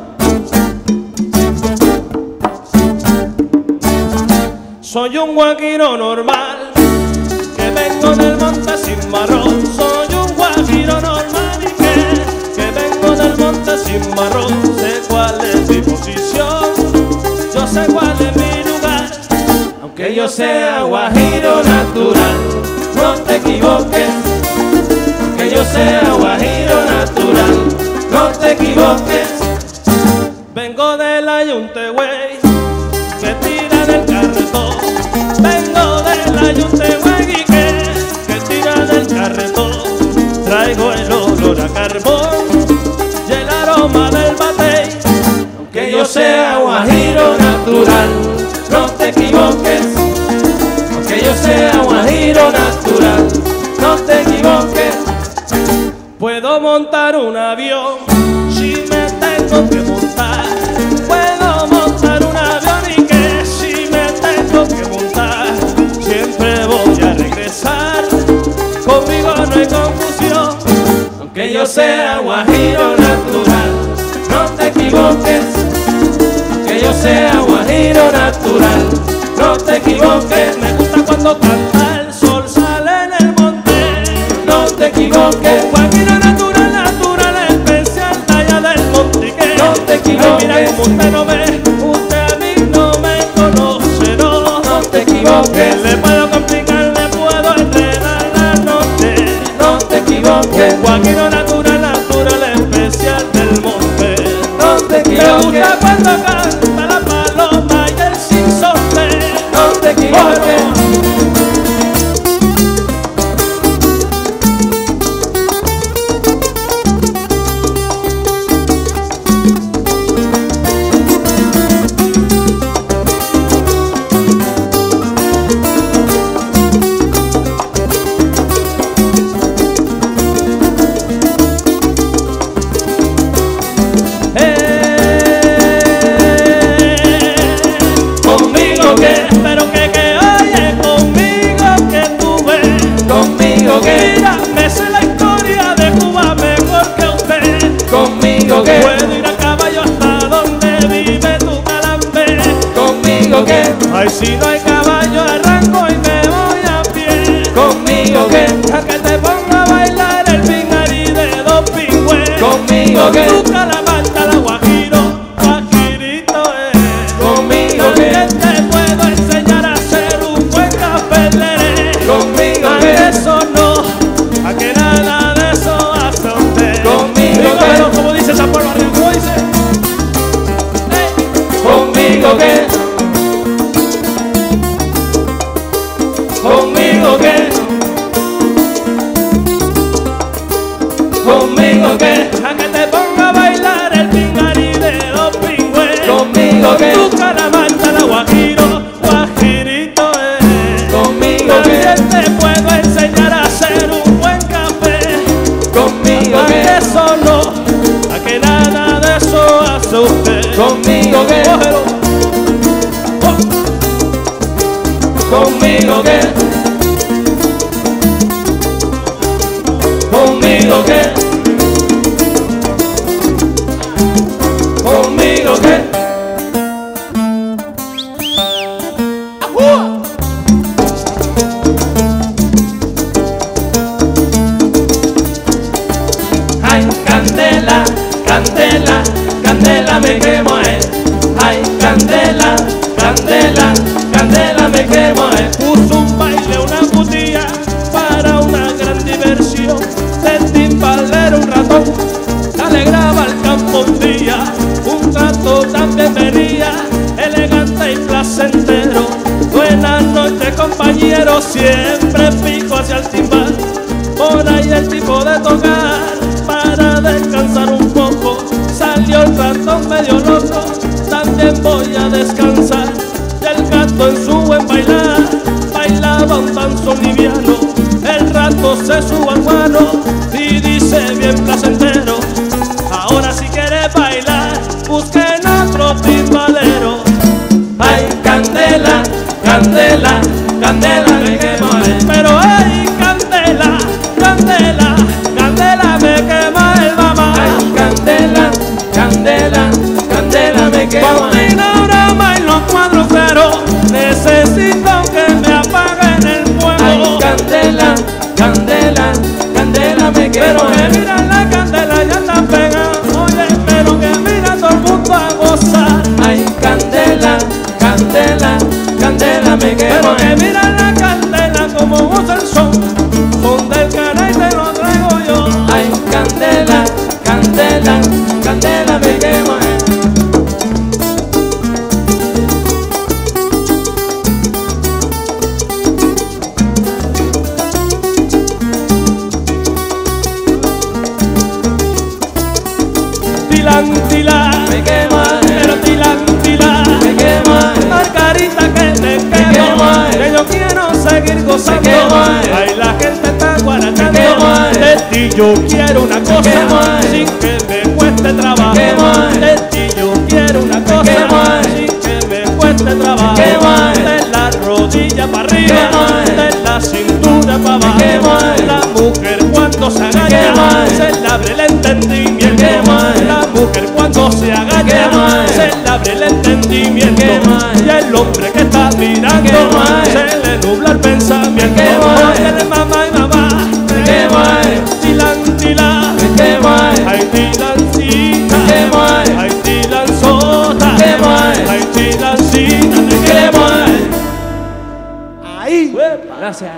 Soy un guajiro normal, que vengo del monte sin marrón. Soy un guajiro normal y que, que vengo del monte sin marrón. Sé cuál es mi posición, yo sé cuál es mi lugar. Aunque yo sea guajiro natural, no te equivoques. Aunque yo sea guajiro natural, no te equivoques. Vengo del Ayuntewey, que tira del carretón. Vengo del Ayuntewey y que, que tira del carretón. Traigo el olor a carbón y el aroma del batey. Aunque yo sea guajiro natural, no te equivoques. Aunque yo sea guajiro natural, no te equivoques. Puedo montar un avión si me tengo que montar. Puedo montar un avión y que si me tengo que montar, siempre voy a regresar. Conmigo no hay confusión. Aunque yo sea guajiro natural, no te equivoques. Aunque yo sea guajiro natural, no te equivoques. Me gusta cuando canta el sol, sale en el monte. No te equivoques. Guajiro natural, natural, especial, talla del montique. No te equivoques. Ay, mira como usted no ve, usted a mí no me conoce, no. No te equivoques. Le puedo complicar, le puedo enredar la noche. No te equivoques. Guajiro natural, natural, especial del monte. No te equivoques. Me gusta cuando canta la paloma y el sinsonte. No te equivoques. ¿Conmigo qué? Ay, si no hay caballo arranco y me voy a pie. ¿Conmigo qué? A que te ponga a bailar el pingarí de dos pingües. ¿Conmigo qué? Tu calamarta, la guajiro, guajirito es. ¿Conmigo qué? También te puedo enseñar a hacer un buen café leré. ¿Conmigo qué? A eso no, a que nada de eso hace usted. ¿Conmigo qué? Pero como dice San Pablo Arriba, ¿cómo dice? ¿Conmigo qué? ¿Conmigo qué? ¿Conmigo qué? A que te ponga a bailar el pingarí de los pingües. ¿Conmigo qué? Tu calamarta, la guajiro, guajirito es. ¿Conmigo qué? También te puedo enseñar a hacer un buen café. ¿Conmigo qué? A eso no, a que nada de eso hace usted. ¿Conmigo qué? Cógelo. ¿Conmigo qué? ¿Conmigo qué? ¿Conmigo qué? Ay, candela, candela, candela me quemo, eh. Ay, candela, candela, candela me quemo, eh. Puso un baile, una putilla para una gran diversión. El timbalero un ratón se alegraba el campo un día. Un rato también venía elegante y placentero. Buenas noches compañeros, siempre pico hacia el timbal. Por ahí el tipo de tocar para descansar un poco. Salió el ratón medio loco, también voy a descansar. Y el gato en su buen bailar bailaba un danzón liviano. El rato se sube al guano y dice bien placentero: ahora si quieres bailar, busquen otro timbalero. Ay, candela, candela, candela me quema, eh. Pero ay, candela, candela, candela me quema el mamá. Ay, candela, candela, candela me quema. Paulina, ahora bailo cuadro cero, necesito que me apaguen el fuego. Ay, candela, candela, candela me quema. Pero que mira la candela ya está pegada, oye, pero que mira todo el mundo a gozar. Ay, candela, candela, candela me quema. Pero que mira la candela como goza el son, son del canal y te lo traigo yo. Ay, candela, candela, candela me quema. Tilantila, me quema, pero tilantila, me quema, Margarita que me quema, que yo quiero seguir gozando, ay la gente está guarachando, de ti yo quiero una cosa, sin que me cueste trabajo, de ti yo quiero una cosa, sin que me cueste trabajo, de la rodilla para arriba, de la cintura para abajo, la mujer cuando se agacha, se le abre el entendimiento, la mujer cuando se agacha, se le abre el entendimiento, y el hombre que está mirando, se le nubla el pensamiento. Oye, mamá y mamá, tilantila, ay tilancita, ay tilanzota, ay tilancita, me quema. Ahí, gracias.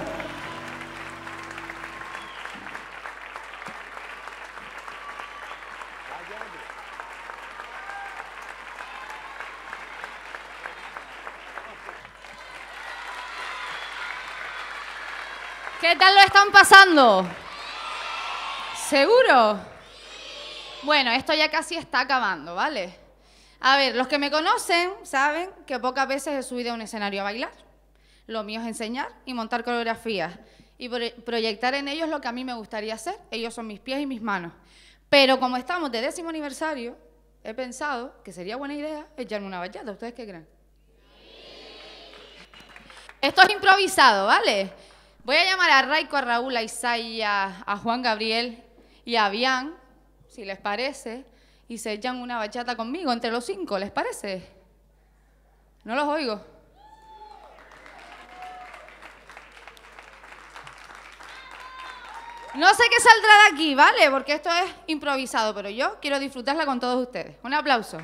¿Qué tal lo están pasando? ¿Seguro? Bueno, esto ya casi está acabando, ¿vale? A ver, los que me conocen saben que pocas veces he subido a un escenario a bailar. Lo mío es enseñar y montar coreografías y pro proyectar en ellos lo que a mí me gustaría hacer. Ellos son mis pies y mis manos. Pero como estamos de décimo aniversario, he pensado que sería buena idea echarme una bachata. ¿Ustedes qué creen? Esto es improvisado, ¿vale? Voy a llamar a Raiko, a Raúl, a Isaiah, a Juan Gabriel y a Bian, si les parece, y se echan una bachata conmigo entre los cinco, ¿les parece? No los oigo. No sé qué saldrá de aquí, ¿vale? Porque esto es improvisado, pero yo quiero disfrutarla con todos ustedes. Un aplauso.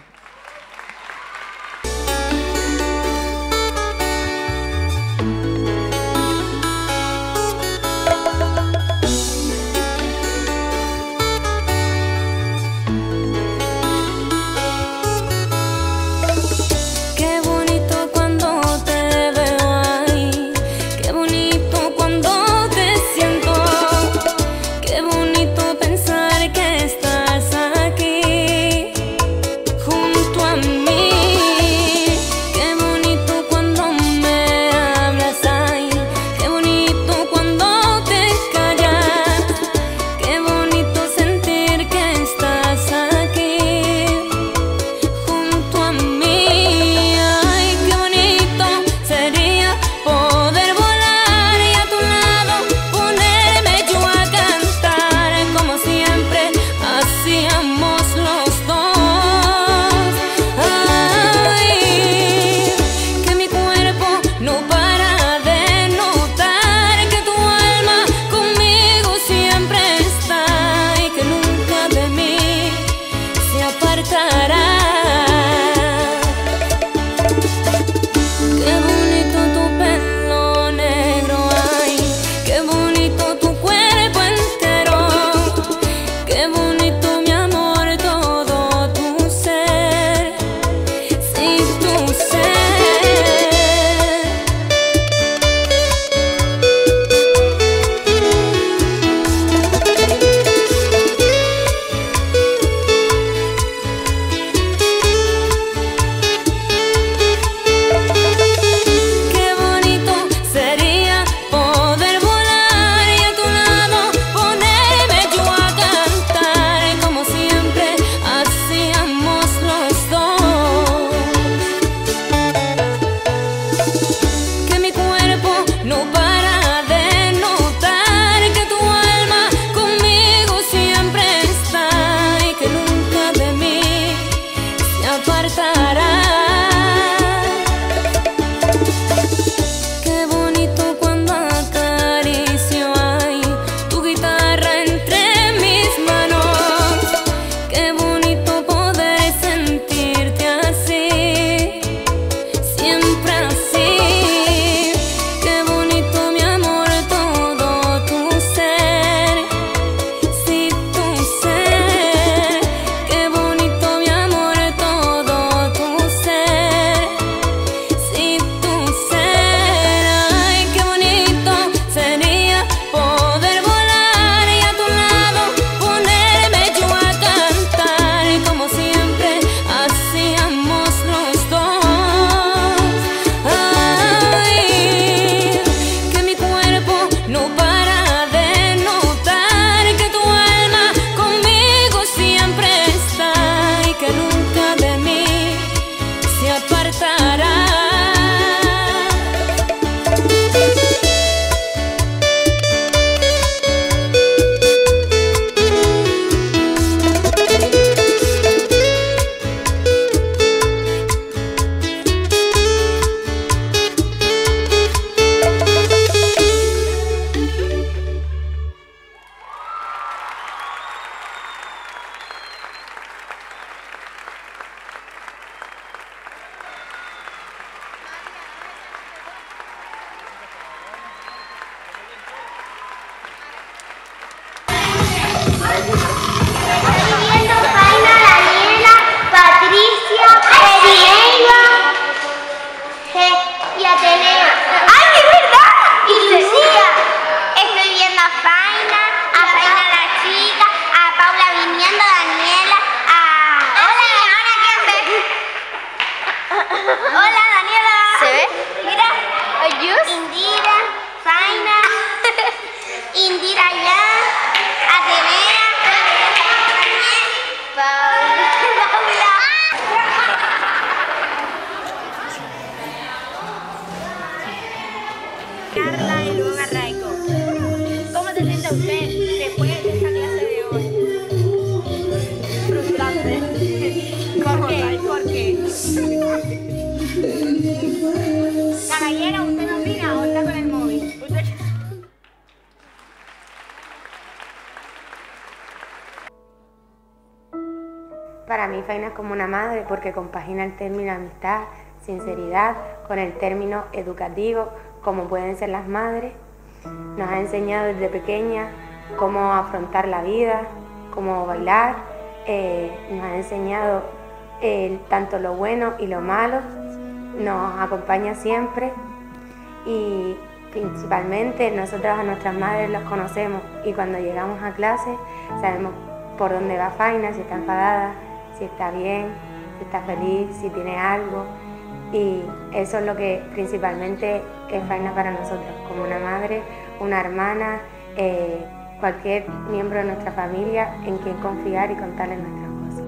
mí Faina es como una madre porque compagina el término amistad, sinceridad, con el término educativo, como pueden ser las madres. Nos ha enseñado desde pequeña cómo afrontar la vida, cómo bailar, eh, nos ha enseñado eh, tanto lo bueno y lo malo, nos acompaña siempre y principalmente nosotros a nuestras madres los conocemos y cuando llegamos a clase sabemos por dónde va Faina, si está enfadada, si está bien, si está feliz, si tiene algo. Y eso es lo que principalmente es Faina para nosotros, como una madre, una hermana, eh, cualquier miembro de nuestra familia en quien confiar y contarle nuestras cosas.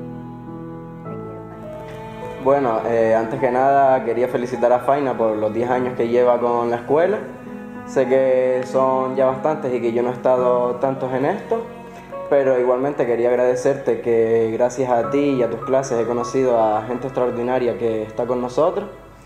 Bueno, eh, antes que nada quería felicitar a Faina por los diez años que lleva con la escuela. Sé que son ya bastantes y que yo no he estado tantos en esto, pero igualmente quería agradecerte que gracias a ti y a tus clases he conocido a gente extraordinaria que está con nosotros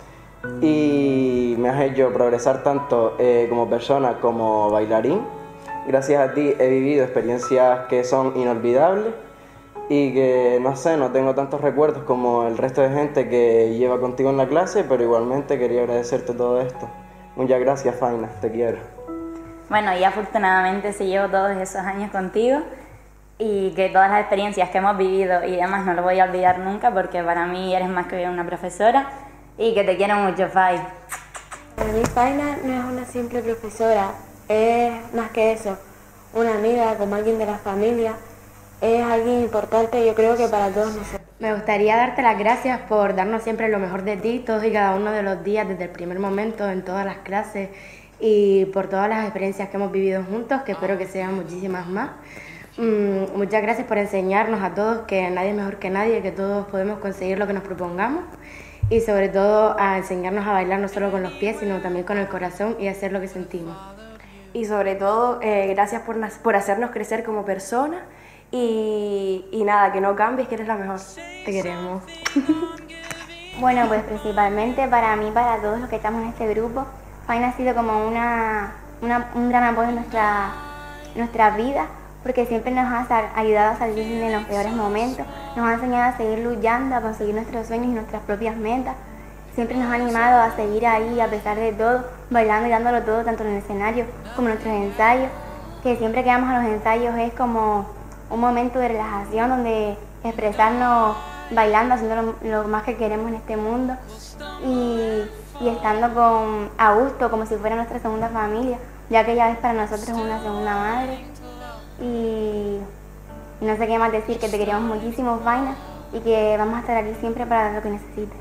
y me has hecho progresar tanto eh, como persona como bailarín. Gracias a ti he vivido experiencias que son inolvidables y que, no sé, no tengo tantos recuerdos como el resto de gente que lleva contigo en la clase, pero igualmente quería agradecerte todo esto. Muchas gracias, Faina, te quiero. Bueno, y afortunadamente sí llevo todos esos años contigo y que todas las experiencias que hemos vivido y demás no lo voy a olvidar nunca porque para mí eres más que una profesora y que te quiero mucho, Fai. Para mí Faina no es una simple profesora, es más que eso, una amiga, como alguien de la familia, es alguien importante yo creo que para todos nosotros. Me gustaría darte las gracias por darnos siempre lo mejor de ti, todos y cada uno de los días, desde el primer momento, en todas las clases y por todas las experiencias que hemos vivido juntos, que espero que sean muchísimas más. Mm, muchas gracias por enseñarnos a todos que nadie es mejor que nadie, que todos podemos conseguir lo que nos propongamos y sobre todo a enseñarnos a bailar no solo con los pies, sino también con el corazón y hacer lo que sentimos. Y sobre todo, eh, gracias por, por hacernos crecer como personas. Y, y nada, que no cambies, que eres la mejor. Te queremos. Bueno, pues principalmente para mí, para todos los que estamos en este grupo, Faina ha sido como una, una, un gran apoyo en nuestra, nuestra vida, porque siempre nos ha ayudado a salir de los peores momentos, nos ha enseñado a seguir luchando, a conseguir nuestros sueños y nuestras propias metas. Siempre nos ha animado a seguir ahí a pesar de todo, bailando y dándolo todo, tanto en el escenario como en nuestros ensayos, que siempre que vamos a los ensayos es como un momento de relajación donde expresarnos bailando, haciendo lo, lo más que queremos en este mundo y, y estando con, a gusto como si fuera nuestra segunda familia, ya que ella es para nosotros una segunda madre y no sé qué más decir, que te queremos muchísimo, Faina, y que vamos a estar aquí siempre para lo que necesites.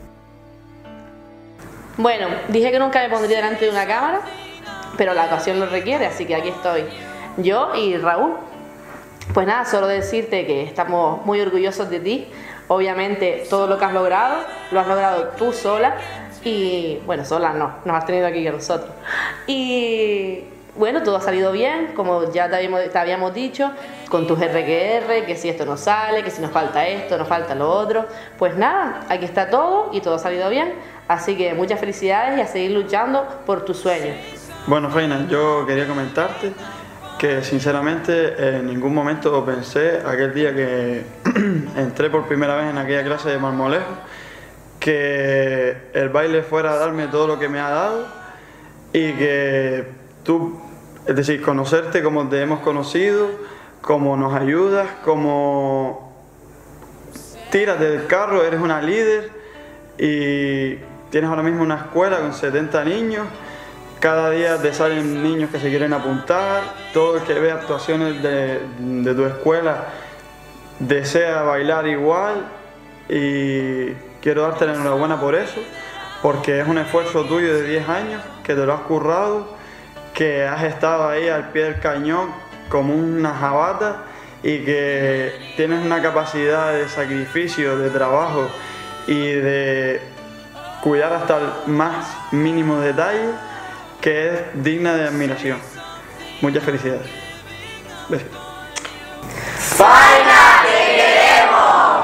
Bueno, dije que nunca me pondría delante de una cámara, pero la ocasión lo requiere, así que aquí estoy, yo y Raúl. Pues nada, solo decirte que estamos muy orgullosos de ti. Obviamente todo lo que has logrado, lo has logrado tú sola y, bueno, sola no, nos has tenido aquí con nosotros. Y bueno, todo ha salido bien, como ya te habíamos, te habíamos dicho, con tus erre que erre, que si esto no sale, que si nos falta esto, nos falta lo otro. Pues nada, aquí está todo y todo ha salido bien. Así que muchas felicidades y a seguir luchando por tus sueños. Bueno, Faina, yo quería comentarte que sinceramente en ningún momento pensé aquel día que entré por primera vez en aquella clase de marmolejo que el baile fuera a darme todo lo que me ha dado y que tú, es decir, conocerte como te hemos conocido, como nos ayudas, como tiras del carro, eres una líder y tienes ahora mismo una escuela con setenta niños. Cada día te salen niños que se quieren apuntar, todo el que ve actuaciones de, de tu escuela desea bailar igual y quiero darte la enhorabuena por eso, porque es un esfuerzo tuyo de diez años, que te lo has currado, que has estado ahí al pie del cañón como una jabata y que tienes una capacidad de sacrificio, de trabajo y de cuidar hasta el más mínimo detalle que es digna de admiración. Muchas felicidades. Besitos. ¡Faina, te queremos!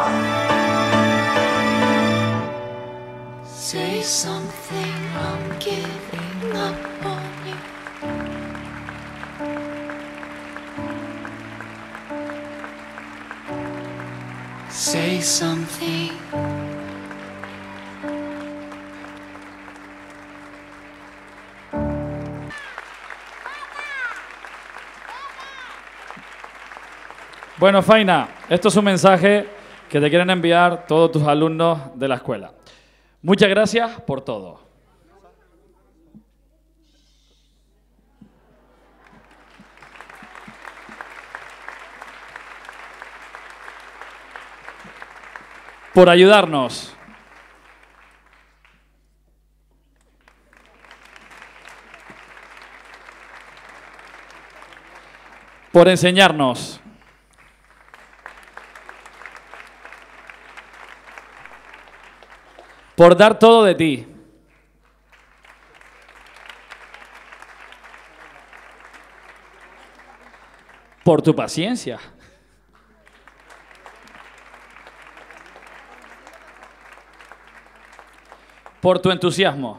Say something, I'm giving up on you. say something. Bueno, Faina, esto es un mensaje que te quieren enviar todos tus alumnos de la escuela. Muchas gracias por todo. Por ayudarnos. Por enseñarnos. Por dar todo de ti. Por tu paciencia. Por tu entusiasmo.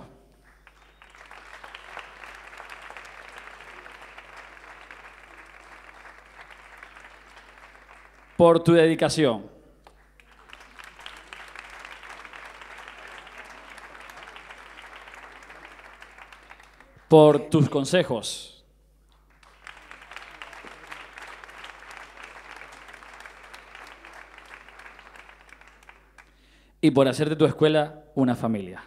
Por tu dedicación. Por tus consejos. Y por hacer de tu escuela una familia.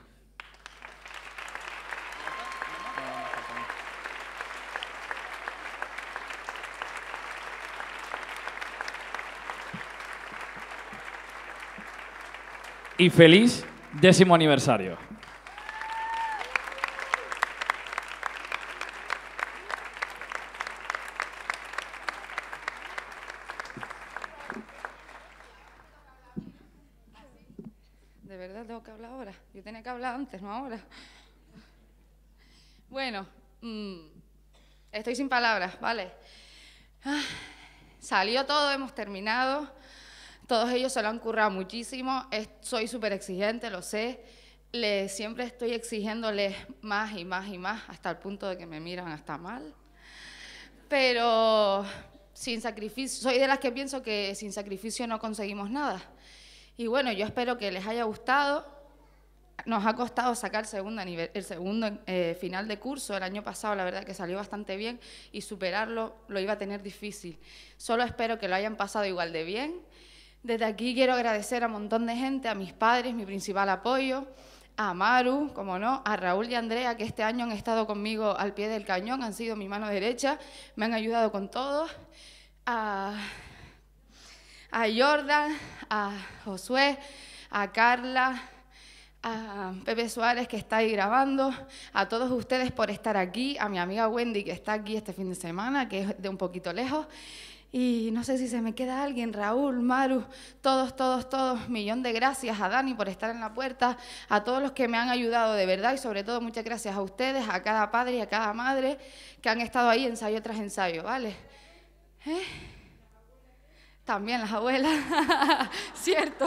Y feliz décimo aniversario. De verdad tengo que hablar ahora. Yo tenía que hablar antes, no ahora. Bueno, mmm, estoy sin palabras, ¿vale? Ah, salió todo, hemos terminado. Todos ellos se lo han currado muchísimo. Es, soy súper exigente, lo sé. Le, siempre estoy exigiéndoles más y más y más, hasta el punto de que me miran hasta mal. Pero sin sacrificio, soy de las que pienso que sin sacrificio no conseguimos nada. Y bueno, yo espero que les haya gustado. Nos ha costado sacar segundo nivel, el segundo eh, final de curso. El año pasado, la verdad que salió bastante bien y superarlo lo iba a tener difícil. Solo espero que lo hayan pasado igual de bien. Desde aquí quiero agradecer a un montón de gente, a mis padres, mi principal apoyo, a Maru, como no, a Raúl y a Andrea, que este año han estado conmigo al pie del cañón, han sido mi mano derecha, me han ayudado con todo, a, a Jordan, a Josué, a Carla, a Pepe Suárez, que está ahí grabando, a todos ustedes por estar aquí, a mi amiga Wendy, que está aquí este fin de semana, que es de un poquito lejos. Y no sé si se me queda alguien, Raúl, Maru, todos, todos, todos, millón de gracias a Dani por estar en la puerta, a todos los que me han ayudado de verdad y sobre todo muchas gracias a ustedes, a cada padre y a cada madre que han estado ahí ensayo tras ensayo, ¿vale? ¿Eh? También las abuelas, cierto.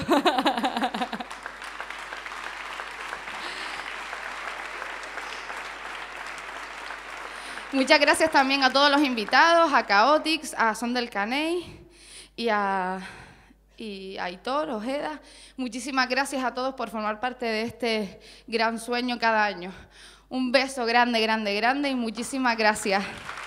Muchas gracias también a todos los invitados, a Chaotix, a Son del Caney y a, y a Aitor, Ojeda. Muchísimas gracias a todos por formar parte de este gran sueño cada año. Un beso grande, grande, grande y muchísimas gracias.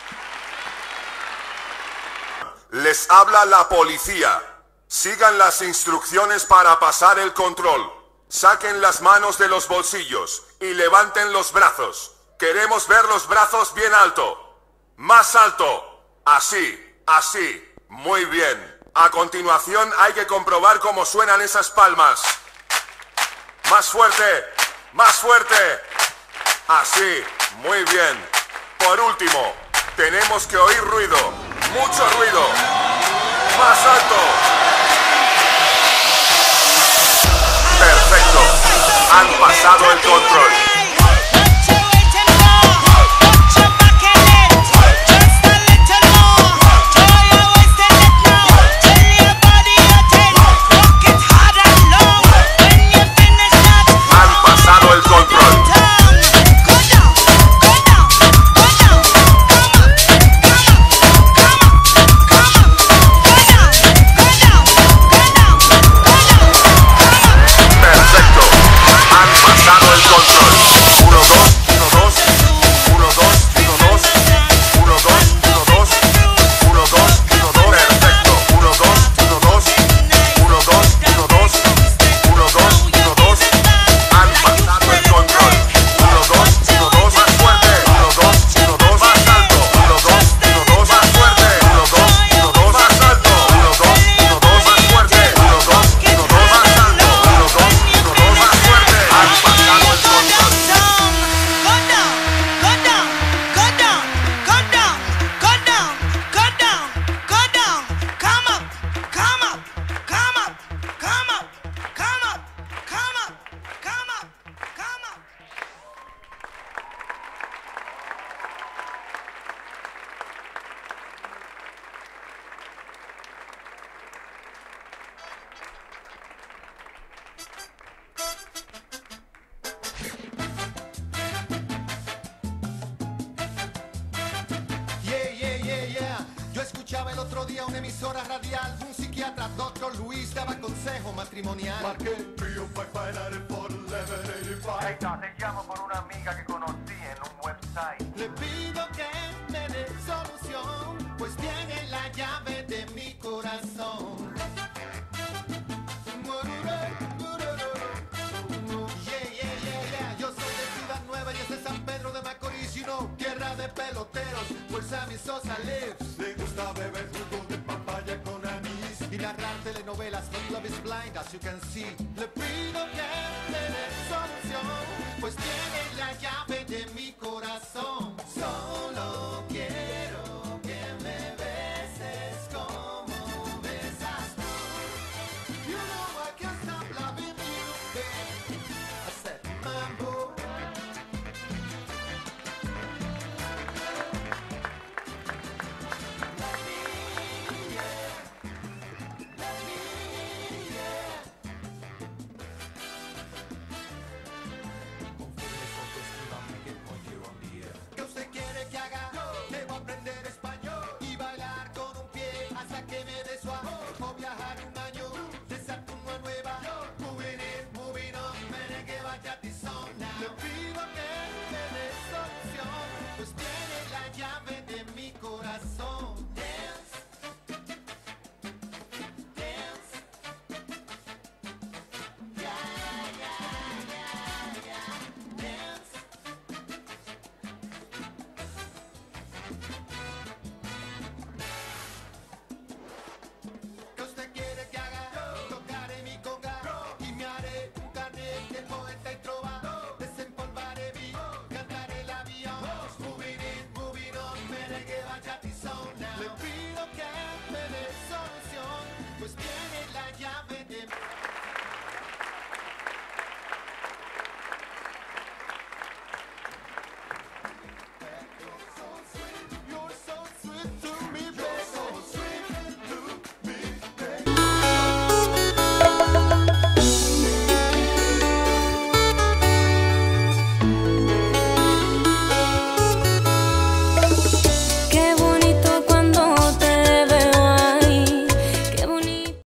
Les habla la policía. Sigan las instrucciones para pasar el control. Saquen las manos de los bolsillos y levanten los brazos. Queremos ver los brazos bien alto. Más alto. Así, así. Muy bien. A continuación hay que comprobar cómo suenan esas palmas. Más fuerte. Más fuerte. Así. Muy bien. Por último, tenemos que oír ruido. Mucho ruido. Más alto. Perfecto. Han pasado el control. una emisora radial, un psiquiatra, doctor Luis, daba consejo matrimonial. Marqué Trio para bailar por eleven eighty-five. Hey, no, te llamo por una amiga que conocí en un website. Le pido que me dé solución, pues tiene la llave de mi corazón. Yeah, yeah, yeah, yeah. Yo soy de Ciudad Nueva y es de San Pedro de Macorís, you know, tierra de peloteros, where Sammy Sosa lives. Le gusta beber jugo de papaya con anís y narrar telenovelas con Love is Blind, as you can see. Le pido que me dé solución, pues tiene la llave de mi corazón. Solo quiero que me beses como besas tú. You know I can't stop loving you, babe. I said, mambo. ¿Qué usted quiere que haga? Debo aprender español y bailar con un pie hasta que me dé su amor. O viajar un año de Saturno a Nueva York. Moving in, moving on, merengue, bachata y zona. Le pido que me dé solución, pues tiene la llave de mi corazón. Dance, dance, yeah, yeah, yeah, yeah, dance. ¿Qué usted quiere que haga? Tocaré mi conga y me haré un carnet de poeta y trova. Desempolvaré mi, cantaré el avión. Moving in, moving on, merengue, bachata y zona. Le pido que me dé solución, pues tiene la llave